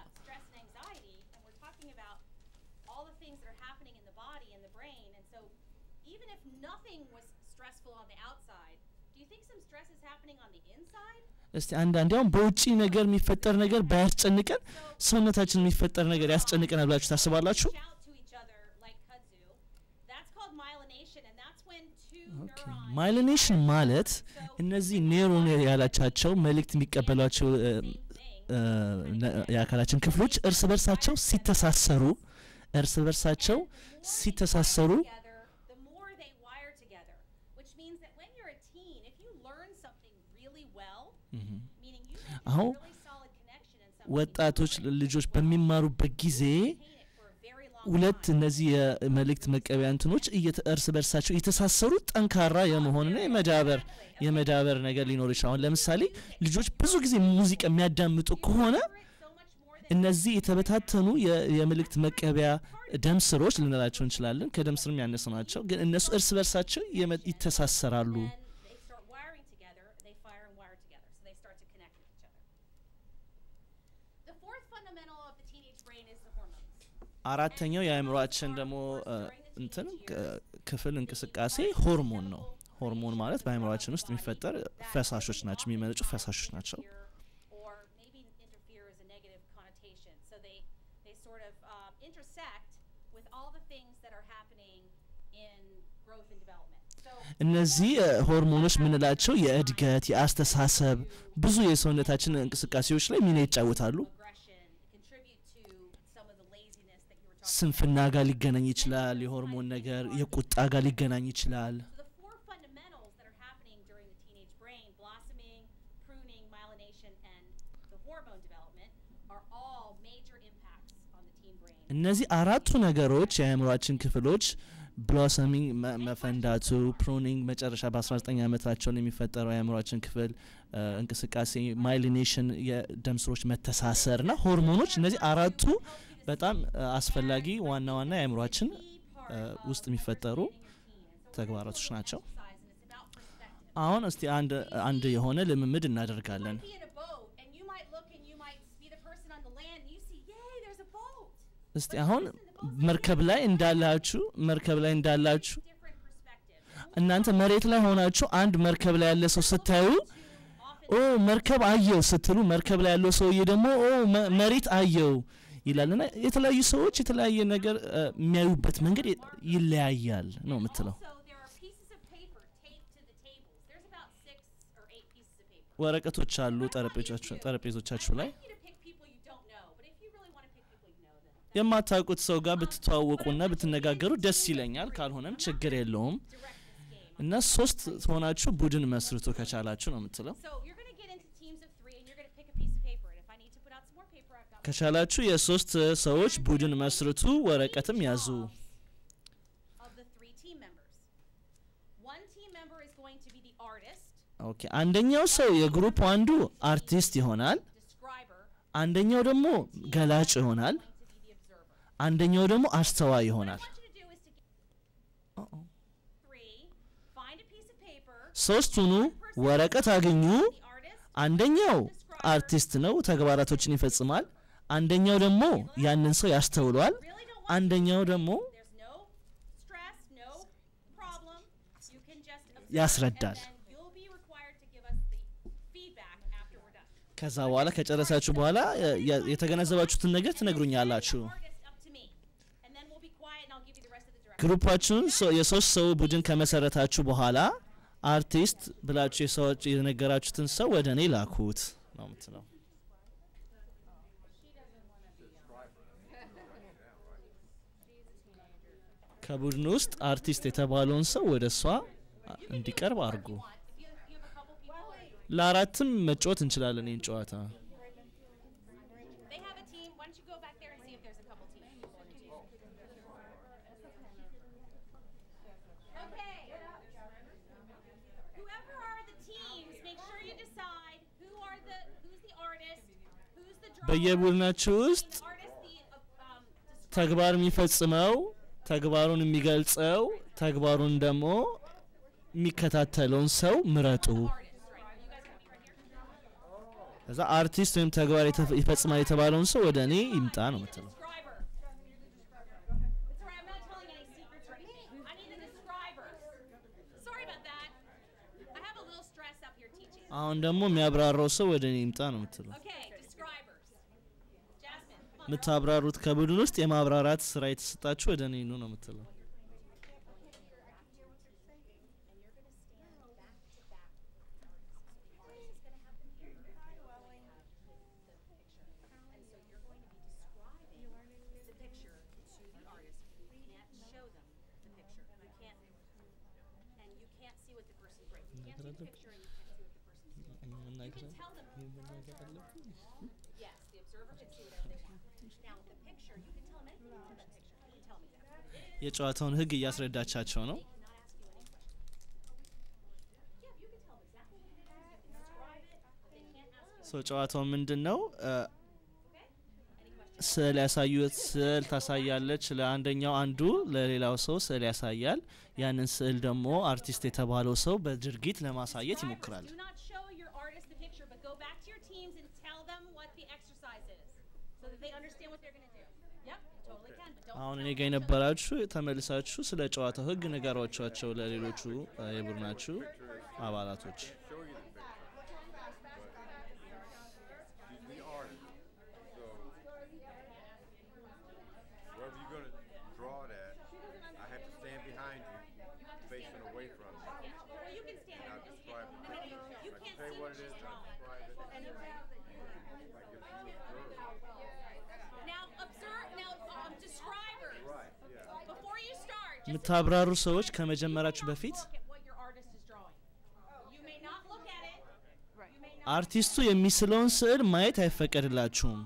እስቲ አንዳንዴም በውጪ ነገር የሚፈጠር ነገር ባያስጨንቀን ሰውነታችን የሚፈጠር ነገር ያስጨንቀናል ብላችሁ ታስባላችሁ? ማይሊኔሽን ማለት እነዚህ ኔውሮን ያላቻቸው መልእክት የሚቀበሏቸው የአካላችን ክፍሎች እርስ በርሳቸው ሲተሳሰሩ አሁን ወጣቶች ልጆች በሚማሩበት ጊዜ ሁለት እነዚህ የመልእክት መቀበያ እንትኖች እርስ በርሳቸው የተሳሰሩ ጠንካራ የመሆንና የመዳበር ነገር ሊኖር ይችላል። ለምሳሌ ልጆች ብዙ ጊዜ ሙዚቃ የሚያዳምጡ ከሆነ እነዚህ የተበታተኑ የመልእክት መቀበያ ደም ስሮች ልንላቸው እንችላለን። ከደም ስርም ያነሱ ናቸው፣ ግን እነሱ እርስ በርሳቸው ይተሳሰራሉ። አራተኛው የአእምሮአችን ደግሞ እንትን ክፍል እንቅስቃሴ ሆርሞን ነው። ሆርሞን ማለት በአእምሮአችን ውስጥ የሚፈጠር ፈሳሾች ናቸው፣ የሚመነጩ ፈሳሾች ናቸው። እነዚህ ሆርሞኖች ምንላቸው የእድገት፣ የአስተሳሰብ ብዙ የሰውነታችን እንቅስቃሴዎች ላይ ሚና ይጫወታሉ። ስንፍና ጋር ሊገናኝ ይችላል። የሆርሞን ነገር የቁጣ ጋር ሊገናኝ ይችላል። እነዚህ አራቱ ነገሮች የአእምሮአችን ክፍሎች ብሎሰሚንግ መፈንዳቱ፣ ፕሩኒንግ መጨረሻ በ19 ዓመታቸው የሚፈጠረው የአእምሮአችን ክፍል እንቅስቃሴ፣ ማይሊኔሽን የደም ስሮች መተሳሰርና ሆርሞኖች እነዚህ አራቱ በጣም አስፈላጊ ዋና የአእምሮአችን ውስጥ የሚፈጠሩ ተግባራቶች ናቸው። አሁን እስቲ አንድ የሆነ ልምምድ እናደርጋለን። እስቲ አሁን መርከብ ላይ እንዳላችሁ እናንተ መሬት ላይ ሆናችሁ አንድ መርከብ ላይ ያለ ሰው ስታዩ መርከብ አየው ስትሉ መርከብ ላይ ያለው ሰውዬ ደግሞ መሬት አየው ይላልና የተለያዩ ሰዎች የተለያየ ነገር የሚያዩበት መንገድ ይለያያል ነው የምትለው። ወረቀቶች አሉ ጠረጴዞቻችሁ ላይ የማታውቁት ሰው ጋር ብትተዋወቁና ብትነጋገሩ ደስ ይለኛል። ካልሆነም ችግር የለውም። እና ሶስት ሆናችሁ ቡድን መስርቱ ከቻላችሁ ነው የምትለው So you're going to get into teams of 3 and you're going to pick a piece of paper and if I need to put out some more paper I've got ከቻላችሁ የሶስት ሰዎች ቡድን መስርቱ ወረቀትም ያዙ of the 3 team members. One team member is going to be the artist. ኦኬ አንደኛው ሰው የግሩፕ አንዱ አርቲስት ይሆናል Describer. አንደኛው ደግሞ ገላጭ ይሆናል Going to be the observer. አንደኛው ደግሞ አስተዋይ What I ይሆናል want you to do is to get 3, find a piece of paper. ሶስቱኑ ወረቀት አገኙ The artist. አንደኛው አርቲስት ነው ተግባራቶችን ይፈጽማል አንደኛው ደግሞ ያንን ሰው ያስተውሏል Really don't want አንደኛው ደግሞ There's no stress, no problem. You can just observe ያስረዳል and then you'll be required to give us the feedback after we're done. ከዛ በኋላ ከጨረሳችሁ በኋላ የተገነዘባችሁትን ነገር ትነግሩኛላችሁ Artist up to me. And then we'll be quiet and I'll give you the rest of the directions. ግሩፓችሁን የሶስት ሰው ቡድን ከመሰረታችሁ በኋላ አርቲስት ብላችሁ የሰዎች የነገራችሁትን ሰው ወደ እኔ ላኩት ነው የምትለው ከቡድን ውስጥ አርቲስት የተባለውን ሰው ወደ እሷ እንዲቀርብ አድርጉ If you have a couple people, ለአራትም መጫወት እንችላለን ይህን ጨዋታ they have a team. Why don't you go back there and see if there's a couple teams? Okay. Whoever are the teams, make sure you decide who's the artist, who's the drawer, በየቡድናችሁ ውስጥ artist the ተግባር የሚፈጽመው ተግባሩን የሚገልጸው ተግባሩን ደግሞ የሚከታተለውን ሰው ምረጡ artist, right? You guys can be right here. ከዛ አርቲስት ወይም ተግባር ይፈጽማል የተባለውን ሰው ወደ እኔ ይምጣ ነው የምትለው Describer. It's alright, I'm not telling any secrets or anything. I need the describer. Sorry about that. I have a little stress up here teaching. አሁን ደግሞ የሚያብራራው ሰው ወደ እኔ ይምጣ ነው የምትለው Okay, describers. Jasmine, come on. የምታብራሩት ከቡድን ውስጥ የማብራራት ስራ የተሰጣችሁ ወደ እኔ ነው የምትለው Yes, the observer can see whatever they want. Now, with the picture, you can tell them anything to that picture. You can tell me that. የጨዋታውን ህግ እያስረዳቻቸው ነው Not ask you any questions. Yeah, you can tell them exactly what it is. You can describe it, but they can't ask you. ሶ ጨዋታው ምንድነው Okay? Any questions? ስዕል ያሳዩት ስዕል ታሳያለች ለአንደኛው አንዱ ለሌላው ሰው ስዕል ያሳያል ያንን ስዕል ደግሞ አርቲስት የተባለው ሰው በድርጊት ለማሳየት ይሞክራል Do not show your artist the picture, but go back to your teams and tell them what the exercise is, so that they understand what they're going to do. Yep, you totally can, but don't. አሁን tell እኔ them ጋር to- የነበራችሁ ተመልሳችሁ ስለ ጨዋታው ህግ ንገሯቸው ለሌሎቹ የቡድናችሁ አባላቶች Show you the picture. But she's the artist. So wherever you're gonna draw it at, I have to stand behind you, facing away from you. Well, you can stand And I'll there. describe the picture. You I can can't tell you see what what it is, she's I'll drawing. describe it. Like if you observe. Now, observe. Now, describers. Right, yeah. Before you start, just የምታብራሩ ሰዎች you ከመጀመራችሁ may not በፊት look at what your artist is drawing. You may not look at it. You may not. አርቲስቱ የሚስለውን ስዕል ማየት አይፈቀድላችሁም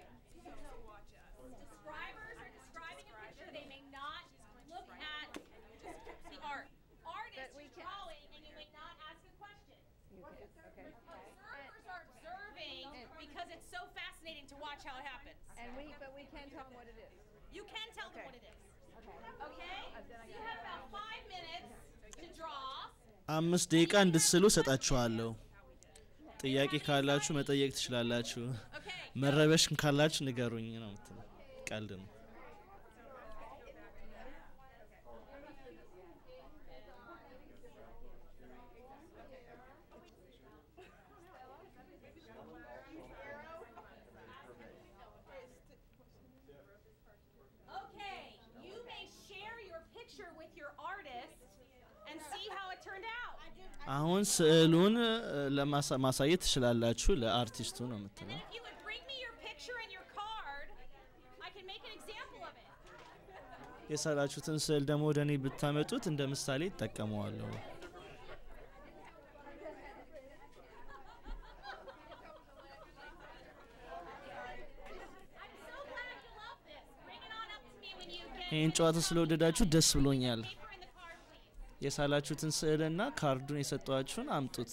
Describers are describing a picture. They may not look at the art. Artist is drawing, and you may not ask a question. Observers are observing because it's so fascinating to watch how it happens. But we can't tell them what it is. You can tell them what it is. Okay? You have about 5 minutes to draw. 5 ደቂቃ እንድትስሉ ሰጣችኋለሁ ጥያቄ ካላችሁ መጠየቅ ትችላላችሁ Okay. መረበሽ ካላችሁ ንገሩኝ ነው የምትለው ቀልድ ነው Okay. You may share your picture with your artist and see how it turned out. አሁን ስዕሉን ማሳየት ትችላላችሁ ለአርቲስቱ ነው And የምትለው then if you would bring me your picture and your card, I can make an example of it. የሳላችሁትን ስዕል ደግሞ ወደ እኔ ብታመጡት እንደ ምሳሌ ይጠቀመዋለሁ ይህን ጨዋታ ስለወደዳችሁ ደስ ብሎኛል። የሳላችሁትን ስዕልና ካርዱን የሰጧችሁን አምጡት።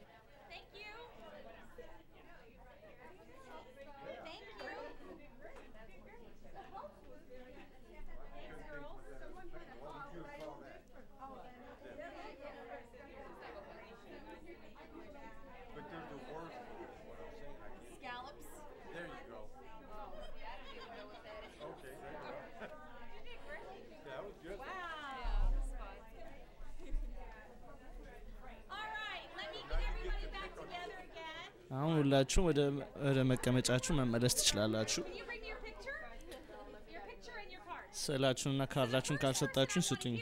አሁን ሁላችሁም ወደ መቀመጫችሁ መመለስ ትችላላችሁ። ስዕላችሁንና ካርዳችሁን ካልሰጣችሁኝ ስጡኝ።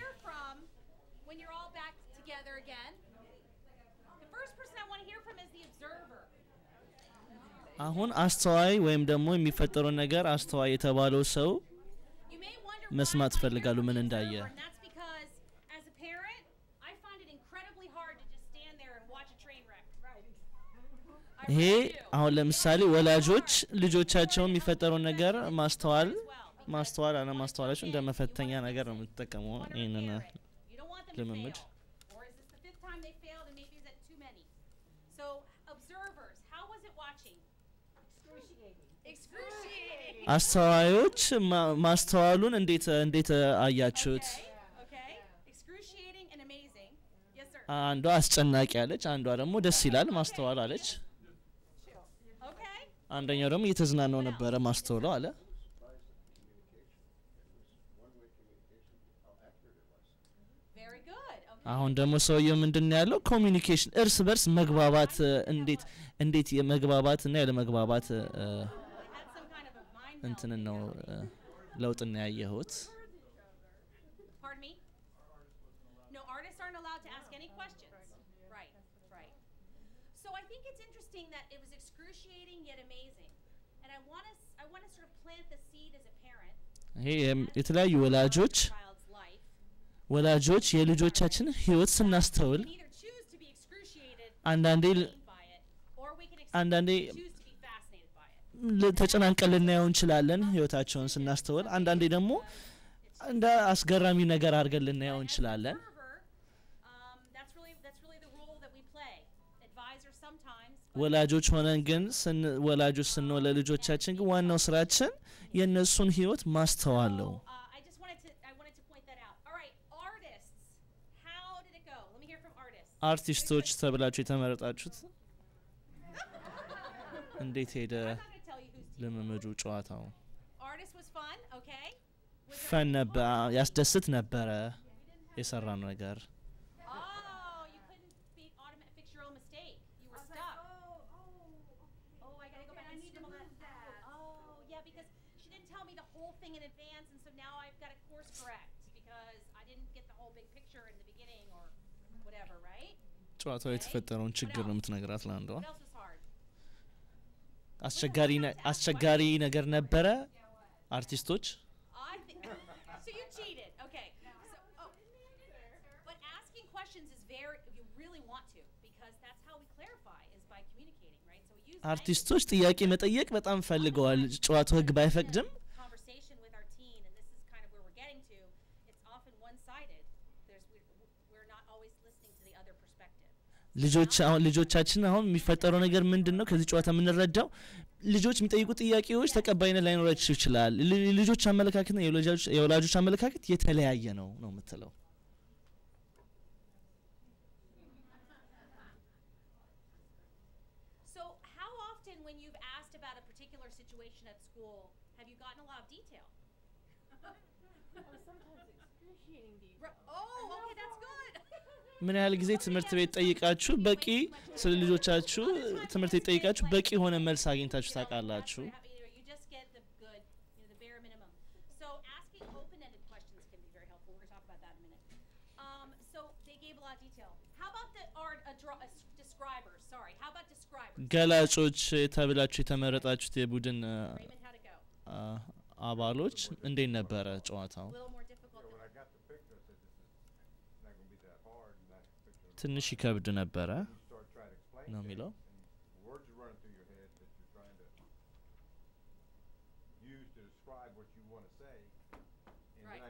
አሁን አስተዋይ ወይም ደግሞ የሚፈጠረው ነገር አስተዋይ የተባለው ሰው መስማት ፈልጋሉ ምን እንዳየ። ይሄ አሁን ለምሳሌ ወላጆች ልጆቻቸውን የሚፈጠረው ነገር ማስተዋል አለማስተዋላቸው እንደ መፈተኛ ነገር ነው የምትጠቀመው ይሄንን ልምምድ። አስተዋዮች ማስተዋሉን እንዴት አያችሁት? አንዷ አስጨናቂ አለች፣ አንዷ ደግሞ ደስ ይላል ማስተዋል አለች። አንደኛው ደግሞ እየተዝናናው ነበረ ማስተዋለው አለ። አሁን ደግሞ ሰውየው ምንድነው ያለው? ኮሚኒኬሽን እርስ በርስ መግባባት እንዴት የመግባባት እና ያለ መግባባት እንትን ነው ለውጥና ያየሁት። ይሄ የተለያዩ ወላጆች የልጆቻችን ህይወት ስናስተውል አንዳንዴ ተጨናንቀን ልናየው እንችላለን ህይወታቸውን ስናስተውል። አንዳንዴ ደግሞ እንደ አስገራሚ ነገር አድርገን ልናየው እንችላለን። ወላጆች ሆነን ግን ወላጆች ስንሆን ለልጆቻችን ግን ዋናው ስራችን የነሱን ህይወት ማስተዋል ነው። አርቲስቶች ተብላችሁ የተመረጣችሁት እንዴት ሄደ ልምምዱ? ጨዋታው ፈን ነበር፣ ያስደስት ነበረ የሰራነው ነገር። ጨዋታው የተፈጠረውን ችግር ነው የምትነግራት ለአንዷ። አስቸጋሪ ነገር ነበረ አርቲስቶች። አርቲስቶች ጥያቄ መጠየቅ በጣም ፈልገዋል። ጨዋታው ህግ ባይፈቅድም ልጆቻችን አሁን የሚፈጠረው ነገር ምንድነው? ከዚህ ጨዋታ የምንረዳው ልጆች የሚጠይቁ ጥያቄዎች ተቀባይነት ላይኖራቸው ይችላል። ልጆች አመለካከትና የወላጆች አመለካከት የተለያየ ነው የምትለው። ምን ያህል ጊዜ ትምህርት ቤት ጠይቃችሁ በቂ ስለ ልጆቻችሁ ትምህርት ቤት ጠይቃችሁ በቂ የሆነ መልስ አግኝታችሁ ታውቃላችሁ? ገላጮች ተብላችሁ የተመረጣችሁት የቡድን አባሎች እንዴት ነበረ ጨዋታው? ትንሽ ይከብድ ነበረ ነው የሚለው።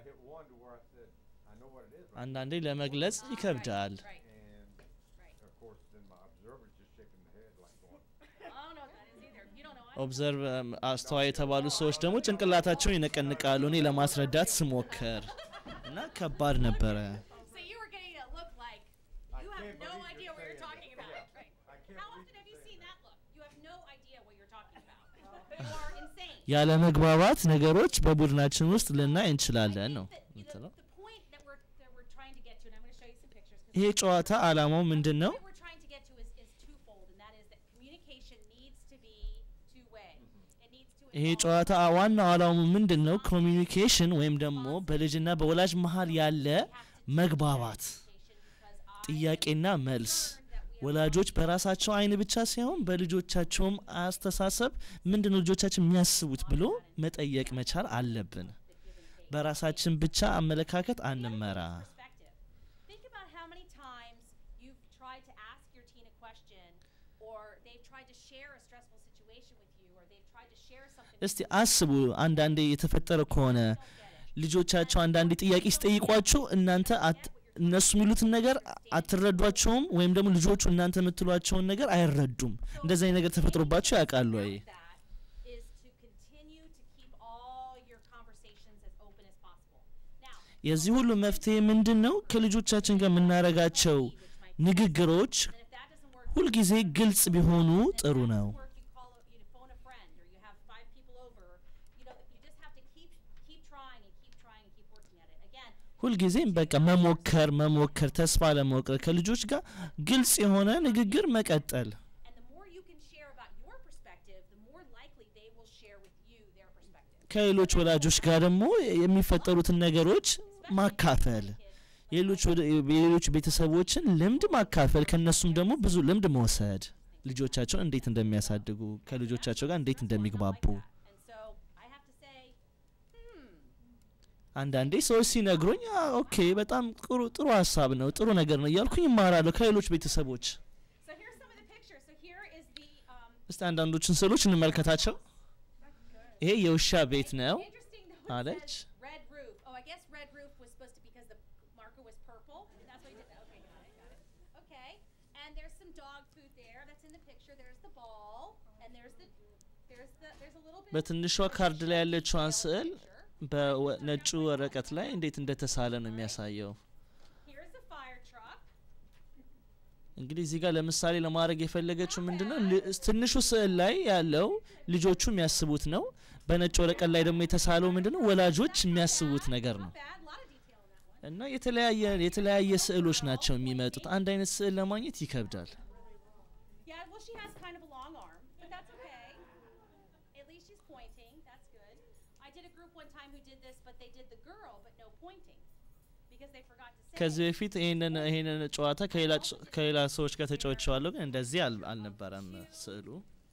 hit one to where I said, I know what it is. But አንዳንዴ ለመግለጽ ይከብዳል። Right. and of course, then my observer's just shaking the head like going, I don't know what that is either. You don't know either. ኦብዘርቭ አስተዋይ የተባሉ ሰዎች ደግሞ ጭንቅላታቸውን ይነቀንቃሉ እኔ ለማስረዳት ስሞክር እና ከባድ ነበረ። So you were getting a look like I you have can't no believe idea you're what you're saying talking that. about. Yeah. Right. I can't How believe often you're have you saying seen that. that look? You have no idea what you're talking about. You are insane. ያለ መግባባት ነገሮች በቡድናችን ውስጥ ልናይ እንችላለን ነው The የምትለው። point that we're trying to get to, and I'm going to show you some pictures. 'cause ይሄ ጨዋታ ዓላማው ምንድን ነው? what we're trying to get to is twofold, and that is that communication needs to be two-way. It needs to ይሄ involve ጨዋታ ዋናው ዓላማው ምንድን ነው? ኮሚኒኬሽን ወይም ደግሞ በልጅና በወላጅ መሃል ያለ መግባባት፣ ጥያቄና መልስ ወላጆች በራሳቸው አይን ብቻ ሳይሆን በልጆቻቸውም አስተሳሰብ ምንድነው ልጆቻችን የሚያስቡት ብሎ መጠየቅ መቻል አለብን። በራሳችን ብቻ አመለካከት አንመራ። perspective. Think about how many times you've tried to ask your teen a question, or they've tried to share a stressful situation with you, or they've tried to share something. እስቲ አስቡ አንዳንዴ የተፈጠረ ከሆነ ልጆቻቸው አንዳንዴ ጥያቄ ሲጠይቋችሁ እናንተ እነሱ የሚሉትን ነገር አትረዷቸውም ወይም ደግሞ ልጆቹ እናንተ የምትሏቸውን ነገር አይረዱም። እንደዛ አይነት ነገር ተፈጥሮባቸው ያውቃሉ ወይ? That is to continue to keep all your conversations as open as possible. Now, የዚህ ሁሉ መፍትሄ ምንድነው? ከልጆቻችን ጋር የምናረጋቸው ንግግሮች and if that doesn't work, ሁልጊዜ ግልጽ ቢሆኑ ጥሩ ነው። work, you call you phone a friend, or you have 5 people over. You know, you just have to keep trying and keep trying and keep working at it. Again, ሁልጊዜም በቃ መሞከር ተስፋ ለመቁረጥ ከልጆች ጋር ግልጽ የሆነ ንግግር መቀጠል። and the more you can share about your perspective, the more likely they will share with you their perspective. ከሌሎች ወላጆች ጋር ደግሞ የሚፈጠሩትን ነገሮች ማካፈል፣ የሌሎች ቤተሰቦችን ልምድ ማካፈል፣ ከነሱም ደግሞ ብዙ ልምድ መውሰድ፣ ልጆቻቸውን እንዴት እንደሚያሳድጉ ከልጆቻቸው ጋር እንዴት እንደሚግባቡ። And so I have to say, አንዳንዴ ሰዎች ሲነግሩኝ ኦኬ በጣም ጥሩ ሀሳብ ነው ጥሩ ነገር ነው እያልኩኝ እማራለሁ ከሌሎች ቤተሰቦች። so here's some of the pictures. So here is the እስቲ አንዳንዶቹን ስዕሎች እንመልከታቸው። ይሄ የውሻ ቤት ነው interesting though, it አለች። says red roof. Oh, I guess red roof was supposed to because the marker was purple. And that's why you did that. Okay, got it. Okay. And there's some dog food there. That's in the picture. There's the ball, and there's a little bit በትንሿ ካርድ ላይ ያለችዋን ስዕል በነጩ ወረቀት ላይ እንዴት እንደተሳለ ነው የሚያሳየው። Here's a fire truck. እንግዲህ እዚህ ጋር ለምሳሌ ለማድረግ የፈለገችው ምንድነው ትንሹ ስዕል ላይ ያለው ልጆቹ የሚያስቡት ነው። በነጭ ወረቀት ላይ ደግሞ የተሳለው ምንድነው ወላጆች የሚያስቡት ነገር ነው። Bad, a lot of detail in that one. እና የተለያየ ስዕሎች ናቸው የሚመጡት። አንድ አይነት ስዕል ለማግኘት ይከብዳል። Yeah, well, she has kind of a long arm, but that's okay. At least she's pointing. That's good. I did a group one time who did this, but they did the girl, but no pointing, because they forgot to say. ከዚህ በፊት ይሄንን ጨዋታ ከሌላ ሰዎች ጋር ተጫውቼዋለሁ ግን እንደዚህ አልነበረም ስዕሉ።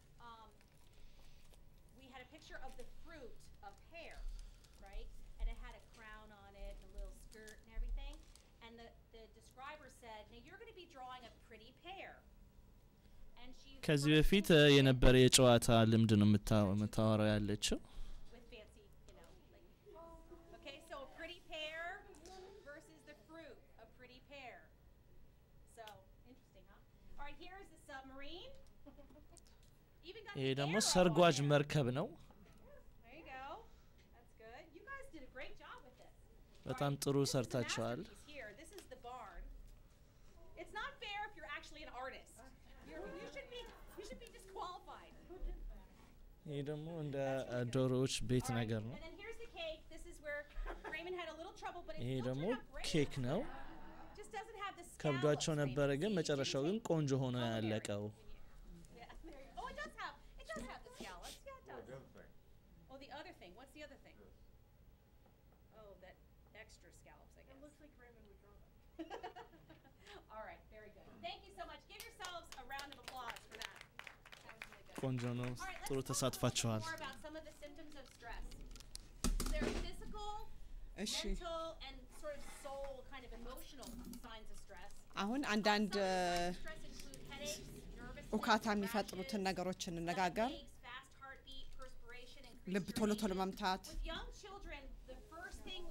We had a picture of the fruit of pear, right? And it had a crown on it, and a little skirt and everything. And the describer said, "Now you're going to be drawing a pretty pear." And she ከዚህ በፊት የነበረ የጨዋታ ልምድ ነው የምታወራው ያለችው። with fancy, okay, so a pretty pear versus the fruit, a pretty pear. So interesting, huh? All right, here is the submarine. Even got ይሄ the ደግሞ arrow on ሰርጓጅ there. መርከብ ነው። There you go. That's good. You guys did a great job with this. በጣም ጥሩ This is the ሰርታችኋል። masterpiece here. This is the barn. It's not fair if you're actually an artist. You should be disqualified. ይሄ ደግሞ እንደ ዶሮዎች ቤት ነገር ነው። And then here's the cake. This is where Raymond had a little trouble, but it ይሄ still ደግሞ turned out great. ኬክ ነው። Just doesn't have the ከብዷቸው scallops, ነበረ Raymond. ግን See, መጨረሻው it ግን didn't ቆንጆ ሆኖ take ያለቀው። Yeah, there you go. Oh, it does have the scallops. Yeah, it oh, does. the other thing. Oh, the other thing. What's the other thing? Oh, that extra scallops, I guess. It looks like Raymond would draw that. All right, very good. Thank you so much. Give yourselves a round of applause for that. That was really good. ቆንጆ ነው። All right, let's ጥሩ talk a little bit ተሳትፋችኋል። more about some of the symptoms of stress. There are physical, እሺ mental, and sort of soul, kind of emotional signs of stress. አሁን አንዳንድ Some signs of stress include headaches, nervousness, ውካታ rashes, የሚፈጥሩትን ነገሮች እንነጋገር። stomach aches, fast heartbeat, perspiration, increased ልብ ቶሎ ቶሎ urination. መምታት፣ With young children, the first thing we typically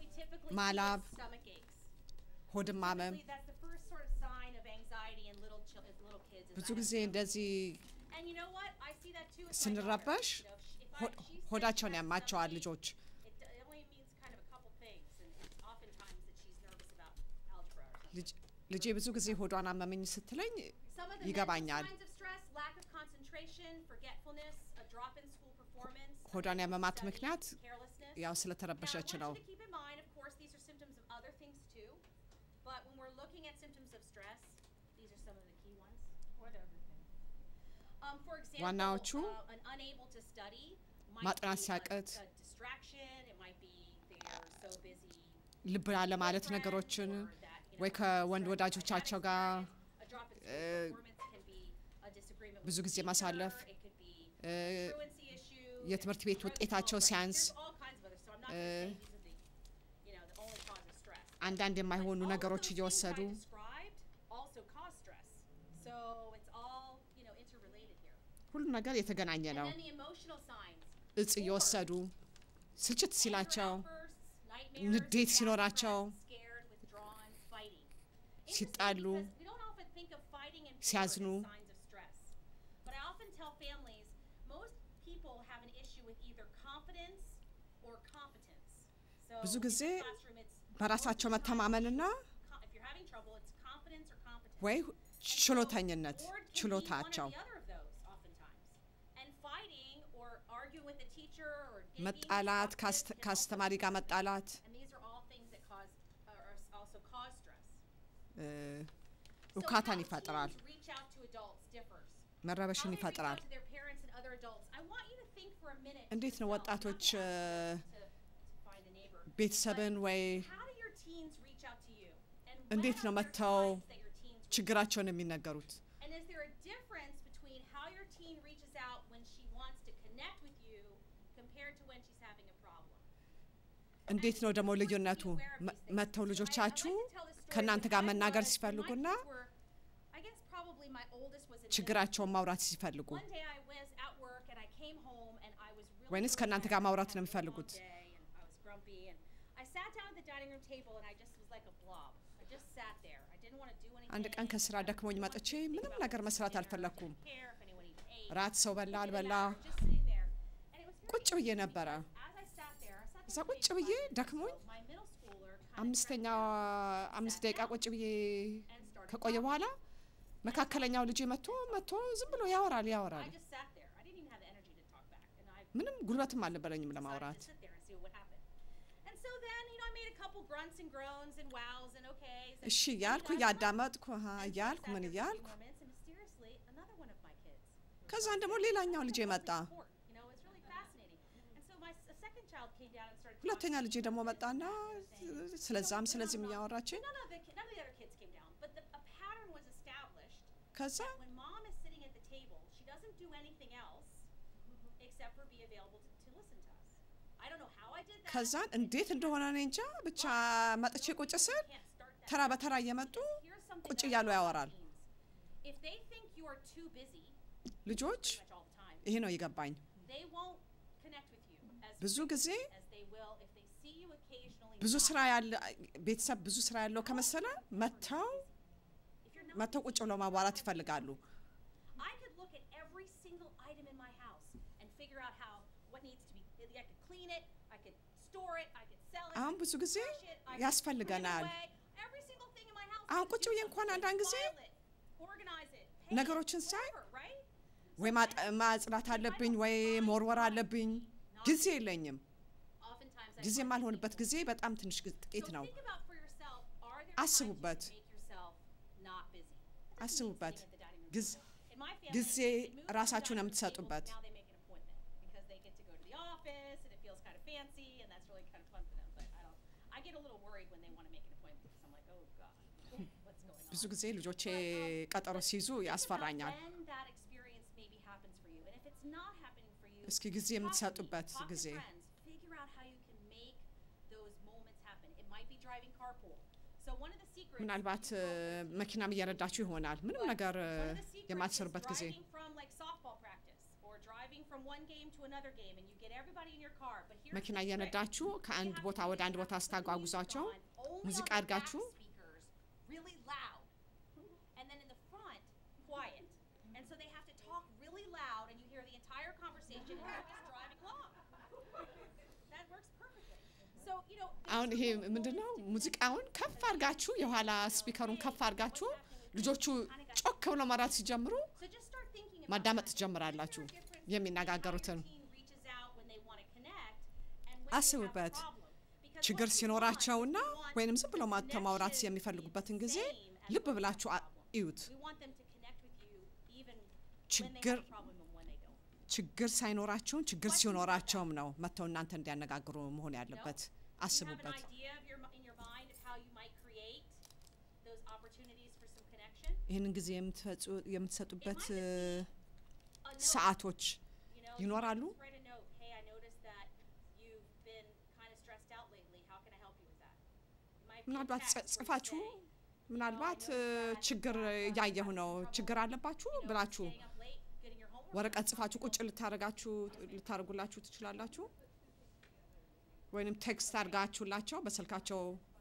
typically ማላብ see is stomach aches. ሆድን ማመም Typically, that's the first sort of sign of anxiety in little kids. is ብዙ I have ጊዜ stomach እንደዚህ aches. And you know what? I see that too with my daughter. ስንረበሽ You know, if she says ሆዳቸውን she has ያማቸዋል stomach ልጆች ache, it only means kind of a couple things, and it's oftentimes that she's nervous about algebra or something. ልጄ ብዙ ጊዜ ሆዷን አመመኝ ስትለኝ Some of the mental ይገባኛል signs of stress, lack of concentration, forgetfulness, a drop in school performance, ሆዷን ያመማት study, ምክንያት carelessness. ያው Now, I ስለተረበሸች want ነው you to keep in mind, of course, these are symptoms of other things too, but when we're looking at symptoms of stress, these are some of the key ones. What other things? For example, ዋናዎቹ an unable to study might ማጥናት be ሲያቅት a distraction, it might be they're so busy ልብ አለማለት ነገሮችን ወይ ከወንድ ወዳጆቻቸው ጋር ብዙ ጊዜ ማሳለፍ የትምህርት ቤት ውጤታቸው ሲያንስ አንዳንድ የማይሆኑ ነገሮች እየወሰዱ ሁሉ ነገር የተገናኘ ነው እጽ እየወሰዱ ስልችት ሲላቸው ንዴት ሲኖራቸው ሲጣሉ ሲያዝኑ ብዙ ጊዜ በራሳቸው መተማመንና ወይ ችሎተኝነት ችሎታቸው መጣላት ከአስተማሪ ጋር መጣላት ውካታን ይፈጥራል መረበሽን ይፈጥራል እንዴት ነው ወጣቶች ቤተሰብን ወይ እንዴት ነው መተው ችግራቸውን የሚነገሩት እንዴት ነው ደግሞ ልዩነቱ መተው ልጆቻችሁ ከናንተ ጋር መናገር ሲፈልጉና ችግራቸውን ማውራት ሲፈልጉ ወይንስ ከናንተ ጋር ማውራት ነው የሚፈልጉት አንድ ቀን ከስራ ደክሞኝ መጥቼ ምንም ነገር መስራት አልፈለኩም ራት ሰው በላ አልበላ ቁጭ ብዬ ነበረ እዛ ቁጭ ብዬ ደክሞኝ 5 ደቂቃ ቁጭ ብዬ ከቆየ በኋላ መካከለኛው ልጅ መጥቶ ዝም ብሎ ያወራል ምንም ጉልበትም አልነበረኝም ለማውራት እሺ ያልኩ ያዳመጥኩ ያልኩ ምን ያልኩ ከዛን ደግሞ ሌላኛው ልጅ መጣ ሁለተኛ ልጅ ደግሞ መጣና ስለዛም ስለዚህም ያወራችኝ ከዛ ከዛን እንዴት እንደሆነ እኔ እንጃ ብቻ መጥቼ ቁጭ ስል ተራ በተራ እየመጡ ቁጭ እያሉ ያወራል ልጆች ይሄ ነው ይገባኝ ብዙ ጊዜ ብዙ ስራ ያለ ቤተሰብ ብዙ ስራ ያለው ከመሰለ መተው ቁጭ ብለው ማዋራት ይፈልጋሉ አሁን ብዙ ጊዜ ያስፈልገናል አሁን ቁጭ ብዬ እንኳን አንዳንድ ጊዜ ነገሮችን ሳይ ወይ ማጽዳት አለብኝ ወይ መወርወር አለብኝ ጊዜ የለኝም ጊዜ የማልሆንበት ጊዜ በጣም ትንሽ ጥቂት ነው አስቡበት ጊዜ ራሳችሁን የምትሰጡበት ብዙ ጊዜ ልጆቼ ቀጠሮ ሲይዙ ያስፈራኛል እስኪ ጊዜ የምትሰጡበት ጊዜ ምናልባት መኪናም እየረዳችሁ ይሆናል ምንም ነገር የማትሰሩበት ጊዜ from one game to another game and you get everybody in your car, but here's መኪና the trick. እየነዳችሁ ከአንድ ቦታ ወደ አንድ ቦታ ስታጓጉዟቸው ሙዚቃ አድርጋችሁ really loud, and then in the front quiet, and so they have to talk really loud and you hear the entire conversation and you're just driving along. That works perfectly. So you know, አሁን ይሄ ምንድነው ሙዚቃውን ከፍ አድርጋችሁ የኋላ ስፒከሩን ከፍ አድርጋችሁ ልጆቹ ጮክ ብለው ማራት ሲጀምሩ so just start thinking about ማዳመጥ ትጀምራላችሁ የሚነጋገሩትን አስቡበት ችግር ሲኖራቸውና ወይንም ዝም ብለው ማውራት የሚፈልጉበትን ጊዜ ልብ ብላችሁ እዩት ችግር ሳይኖራቸውን ችግር ሲኖራቸውም ነው መተው እናንተ እንዲያነጋግሩ መሆን ያለበት አስቡበት ይህንን ጊዜ የምትሰጡበት ሰዓቶች ይኖራሉ ምናልባት ጽፋችሁ ምናልባት ችግር ያየሁ ነው ችግር አለባችሁ ብላችሁ ወረቀት ጽፋችሁ ቁጭ ልታረጉላችሁ ትችላላችሁ ወይንም ቴክስት አድርጋችሁላቸው በስልካቸው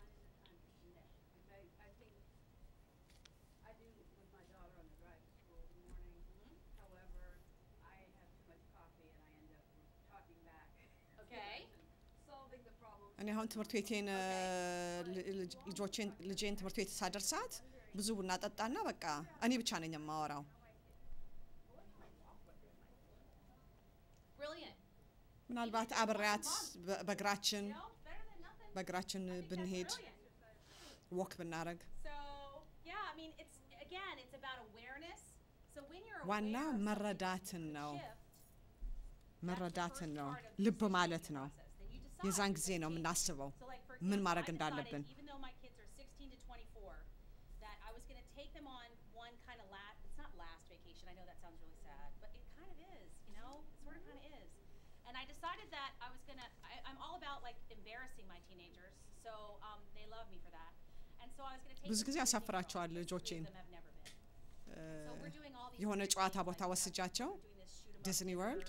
እኔ አሁን ትምህርት ቤቴን ልጄን ትምህርት ቤት ሳደርሳት ብዙ ቡና ጠጣና በቃ እኔ ብቻ ነኝ የማወራው ምናልባት አብሬያት በእግራችን ብንሄድ ወክ ብናረግ ዋና መረዳትን ነው ልብ ማለት ነው የዛን ጊዜ ነው የምናስበው ምን ማድረግ እንዳለብን and I decided that I'm all about like embarrassing my teenagers so they love me for that and so I was going to take ብዙ ጊዜ አሳፍራቸዋል ልጆቼን የሆነ ጨዋታ ቦታ ወስጃቸው ዲዝኒ ወርልድ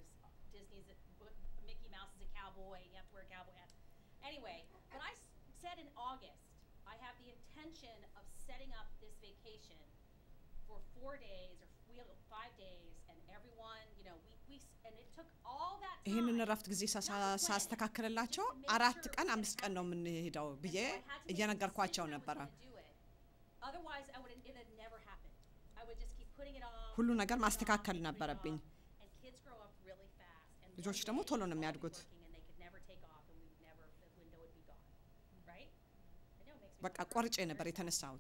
Anyway, when I said in August, I have the intention of setting up this vacation for 4 days or 5 days, and everyone, you know, we and it took all that time. ይሄንን ረፍት ጊዜ ሳስተካክልላቸው 4 ቀን 5 ቀን ነው የምንሄደው ብዬ እየነገርኳቸው ነበር Otherwise it had never happened. I would just keep putting it off. ሁሉ ነገር ማስተካከል ነበረብኝ And kids grow up really fast and ልጆች ደግሞ ቶሎ ነው የሚያድጉት በቃ ቆርጬ ነበር የተነሳሁት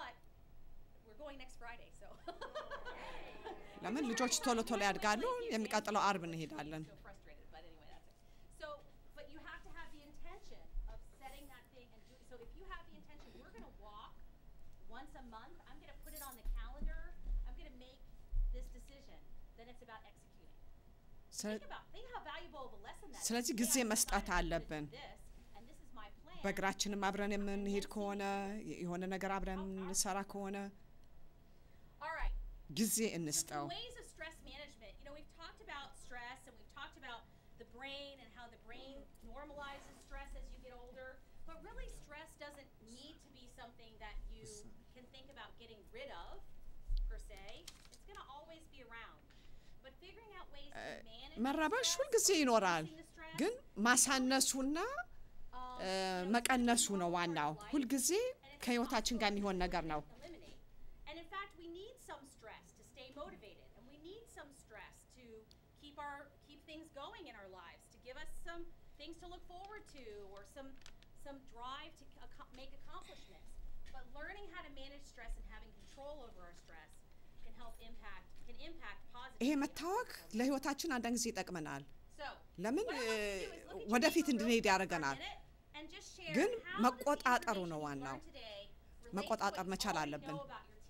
ለምን ልጆች ቶሎ ቶሎ ያድጋሉ የሚቀጥለው አርብ እንሄዳለን ስለዚህ ጊዜ መስጠት አለብን በእግራችንም አብረን የምንሄድ ከሆነ የሆነ ነገር አብረን እንሰራ ከሆነ ጊዜ እንስጠው መረበሽ ሁልጊዜ ይኖራል ግን ማሳነሱና መቀነሱ ነው ዋናው ሁልጊዜ ከህይወታችን ጋር የሚሆን ነገር ነው things to look forward to or some drive to make accomplishments but learning how to manage stress and having control over our stress can impact positively ይሄ መታወቅ ለህይወታችን አንድ ጊዜ ይጠቅመናል ለምን ወደፊት እንድንሄድ ያደርገናል ግን መቆጣጠሩ ነው ዋናው መቆጣጠር መቻል አለብን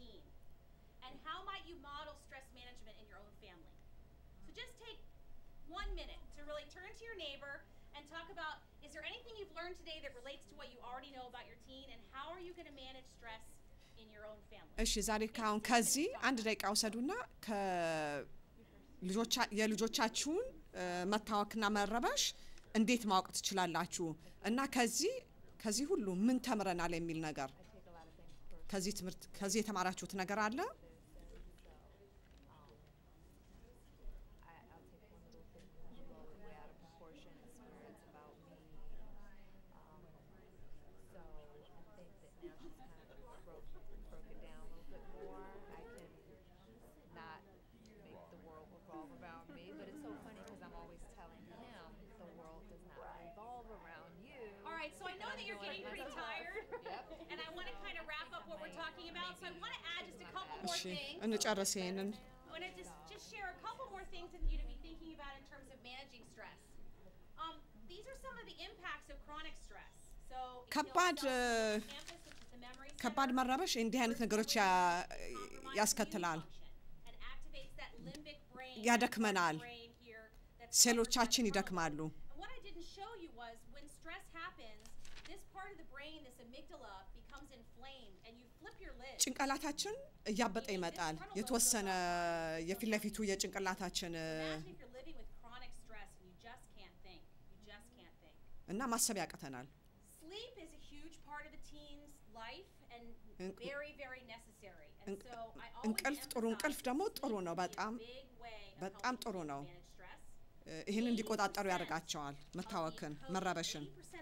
talk about is there anything you've learned today that relates to what you already know about your teen and how are you going to manage stress in your own family እሺ ዛሬ ካሁን ከዚህ አንድ ደቂቃ ወሰዱና የልጆቻችሁን መታወክና መረበሽ እንዴት ማወቅ ትችላላችሁ እና ከዚህ ሁሉ ምን ተምረናል የሚል ነገር ከዚህ ትምህርት ከዚህ የተማራችሁት ነገር አለ? So I know that you're getting pretty tired, and I want to kind of wrap up what we're talking about. So I want to add just a couple more things. እንጨርስ ይሄንን I want to just share a couple more things for you to be thinking about in terms of managing stress. These are some of the impacts of chronic stress. So ከባድ መረበሽ እንዲህ አይነት ነገሮች ያስከትላል፣ ያደክመናል፣ ሴሎቻችን ይደክማሉ። ጭንቅላታችን እያበጠ ይመጣል። የተወሰነ የፊት ለፊቱ የጭንቅላታችን እና ማሰብ ያቀተናል። እንቅልፍ ጥሩ እንቅልፍ ደግሞ ጥሩ ነው፣ በጣም ጥሩ ነው። ይህን እንዲቆጣጠሩ ያደርጋቸዋል። መታወክን፣ መረበሽን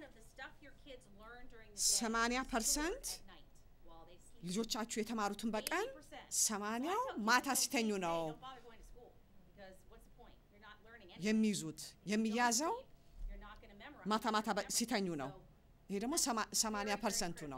80% ልጆቻችሁ የተማሩትን በቀን 80 ማታ ሲተኙ ነው የሚይዙት። የሚያዘው ማታ ሲተኙ ነው። ይሄ ደግሞ 80% ነው።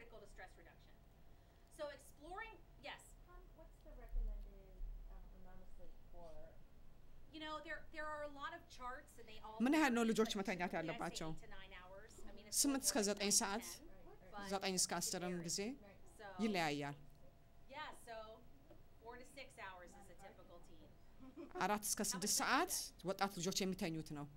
ምን ያህል ነው ልጆች መተኛት ያለባቸው? 8 እስከ 9 ሰዓት፣ 9 እስከ 10 ጊዜ ይለያያል። 4 እስከ 6 ሰዓት ወጣት ልጆች የሚተኙት ነው።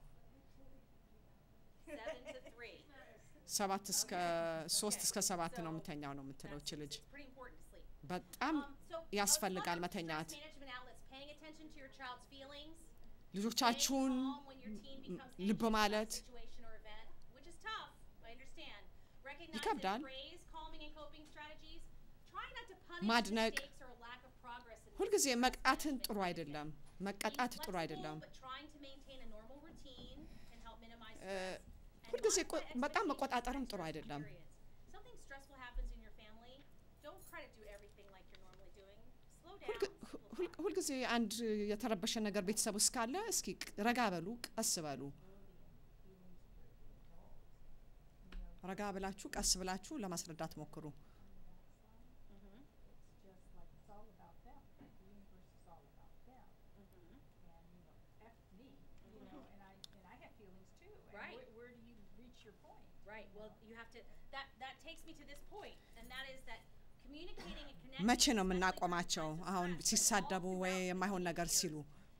7 እስከ 3 እስከ 7 ነው የምተኛው ነው የምትለው እቺ ልጅ። በጣም ያስፈልጋል መተኛት። ልጆቻችሁን ልብ ማለት ይከብዳል። ማድነቅ ሁልጊዜ መቅጣትን ጥሩ አይደለም። መቀጣት ጥሩ አይደለም። ሁልጊዜ በጣም መቆጣጠርም ጥሩ አይደለም። ሁልጊዜ አንድ የተረበሸ ነገር ቤተሰብ ውስጥ ካለ እስኪ ረጋ በሉ፣ ቀስ በሉ። ረጋ ብላችሁ ቀስ ብላችሁ ለማስረዳት ሞክሩ። መቼ ነው የምናቆማቸው? አሁን ሲሳደቡ ወይ የማይሆን ነገር ሲሉ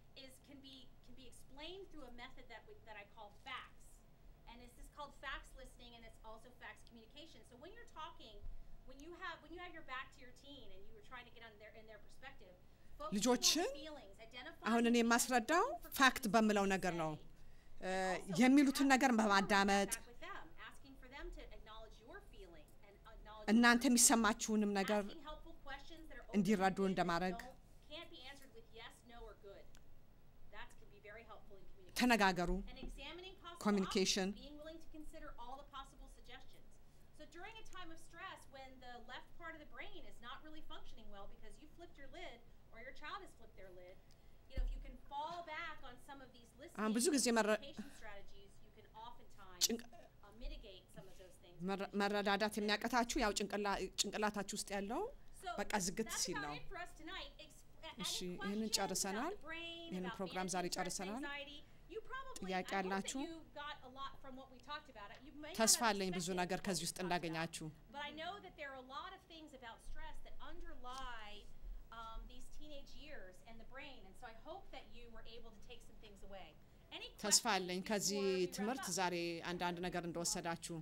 ልጆችን አሁን እኔ የማስረዳው ፋክት በምለው ነገር ነው። የሚሉትን ነገር በማዳመጥ እናንተ የሚሰማችሁንም ነገር እንዲረዱ እንደማድረግ ተነጋገሩ። ኮሚኒኬሽን ብዙ ጊዜ መረዳዳት የሚያቀታችሁ ያው ጭንቅላታችሁ ውስጥ ያለው በቃ ዝግት ሲል ነው። እሺ ይሄንን ጨርሰናል። ይሄንን ፕሮግራም ዛሬ ጨርሰናል። ጥያቄ ያላችሁ? ተስፋ አለኝ ብዙ ነገር ከዚህ ውስጥ እንዳገኛችሁ። ተስፋ አለኝ ከዚህ ትምህርት ዛሬ አንዳንድ ነገር እንደወሰዳችሁ።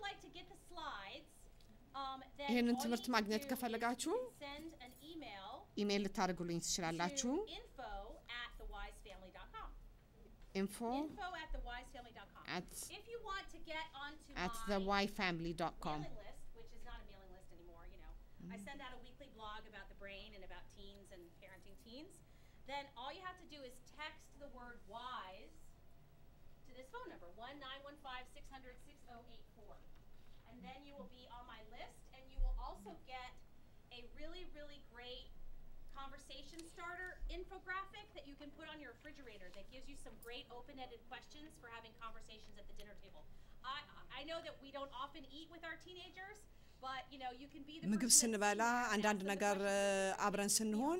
ይሄንን ትምህርት ማግኘት ከፈለጋችሁ ኢሜል ልታደርጉልኝ ትችላላችሁ to info@thewisefamily.com. info info@thewisefamily.com. If you want to get onto at my thewifefamily.com. mailing list, which is not a mailing list anymore, you know. I send out a weekly blog about the brain and about teens and parenting teens. Then all you have to do is text the word WISE to this phone number, 1-915-600-6084. And then you will be on my list, and you will also get a really, really great conversation starter infographic that you can put on your refrigerator that gives you some great open-ended questions for having conversations at the dinner table. I know that we don't often eat with our teenagers, but you know, you can be the ምግብ person ስንበላ that's አንዳንድ asking the ነገር questions. አብረን ስንሆን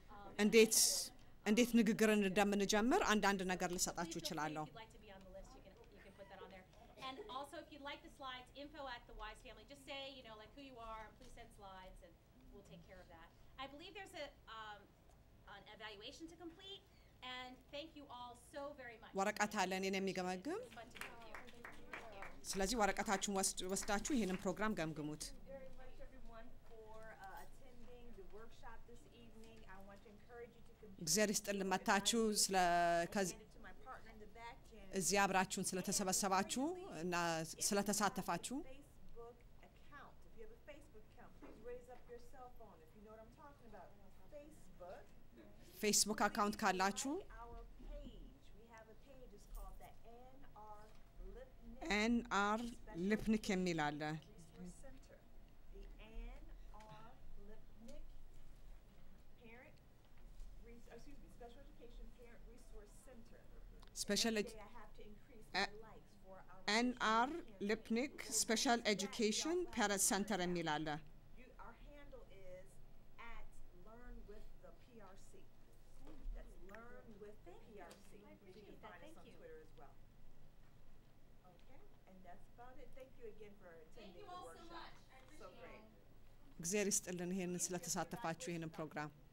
እንዴት ንግግርን እንደምንጀምር አንዳንድ ነገር ልሰጣችሁ Please feel free እችላለሁ if you'd like to be on the list, you can put that on there. And also, if you'd like the slides, info@thewise family. Just say, you know, like who you are, and please send slides, and we'll take care of that. I believe there's an evaluation to complete, and thank you all so very much. ወረቀት አለ እኔን የሚገመግም It's fun to be with you. ስለዚህ ወረቀታችሁን ወስዳችሁ ይሄንን ፕሮግራም ገምግሙት Very much everyone for attending the workshop this evening. I want to encourage you to continue. እግዚአብሔር ይስጥልን መታችሁ Hand it to my partner in the back, Jen. እዚህ አብራችሁን ስለተሰበሰባችሁ እና ስለተሳተፋችሁ Facebook account. If you have a Facebook account, please raise up your cell phone if you know what I'm talking about. Facebook. ፌስቡክ አካውንት ካላችሁ Like our page. We have a page. It's called the NR Lipnick ኤንአር ልፕኒክ የሚል አለ Resource Center. The NR Lipnick Parent, Special Education Parent Resource Center. ስፔሻል Every day I have to increase my likes for our ኤንአር social media ልፕኒክ campaign. ስፔሻል ኤጁኬሽን ፓረንት ሰንተር የሚል አለ Our handle is @LearnWithThePRC. That's Learn with the PRC. I appreciate You can that. find us Thank on you. Twitter as well. Okay, and that's about it. Thank you again for Thank attending you the all so workshop. much. I So appreciate great. it. እግዚአብሔር ይስጥልን ይሄንን ስለተሳተፋችሁ ይሄንን ፕሮግራም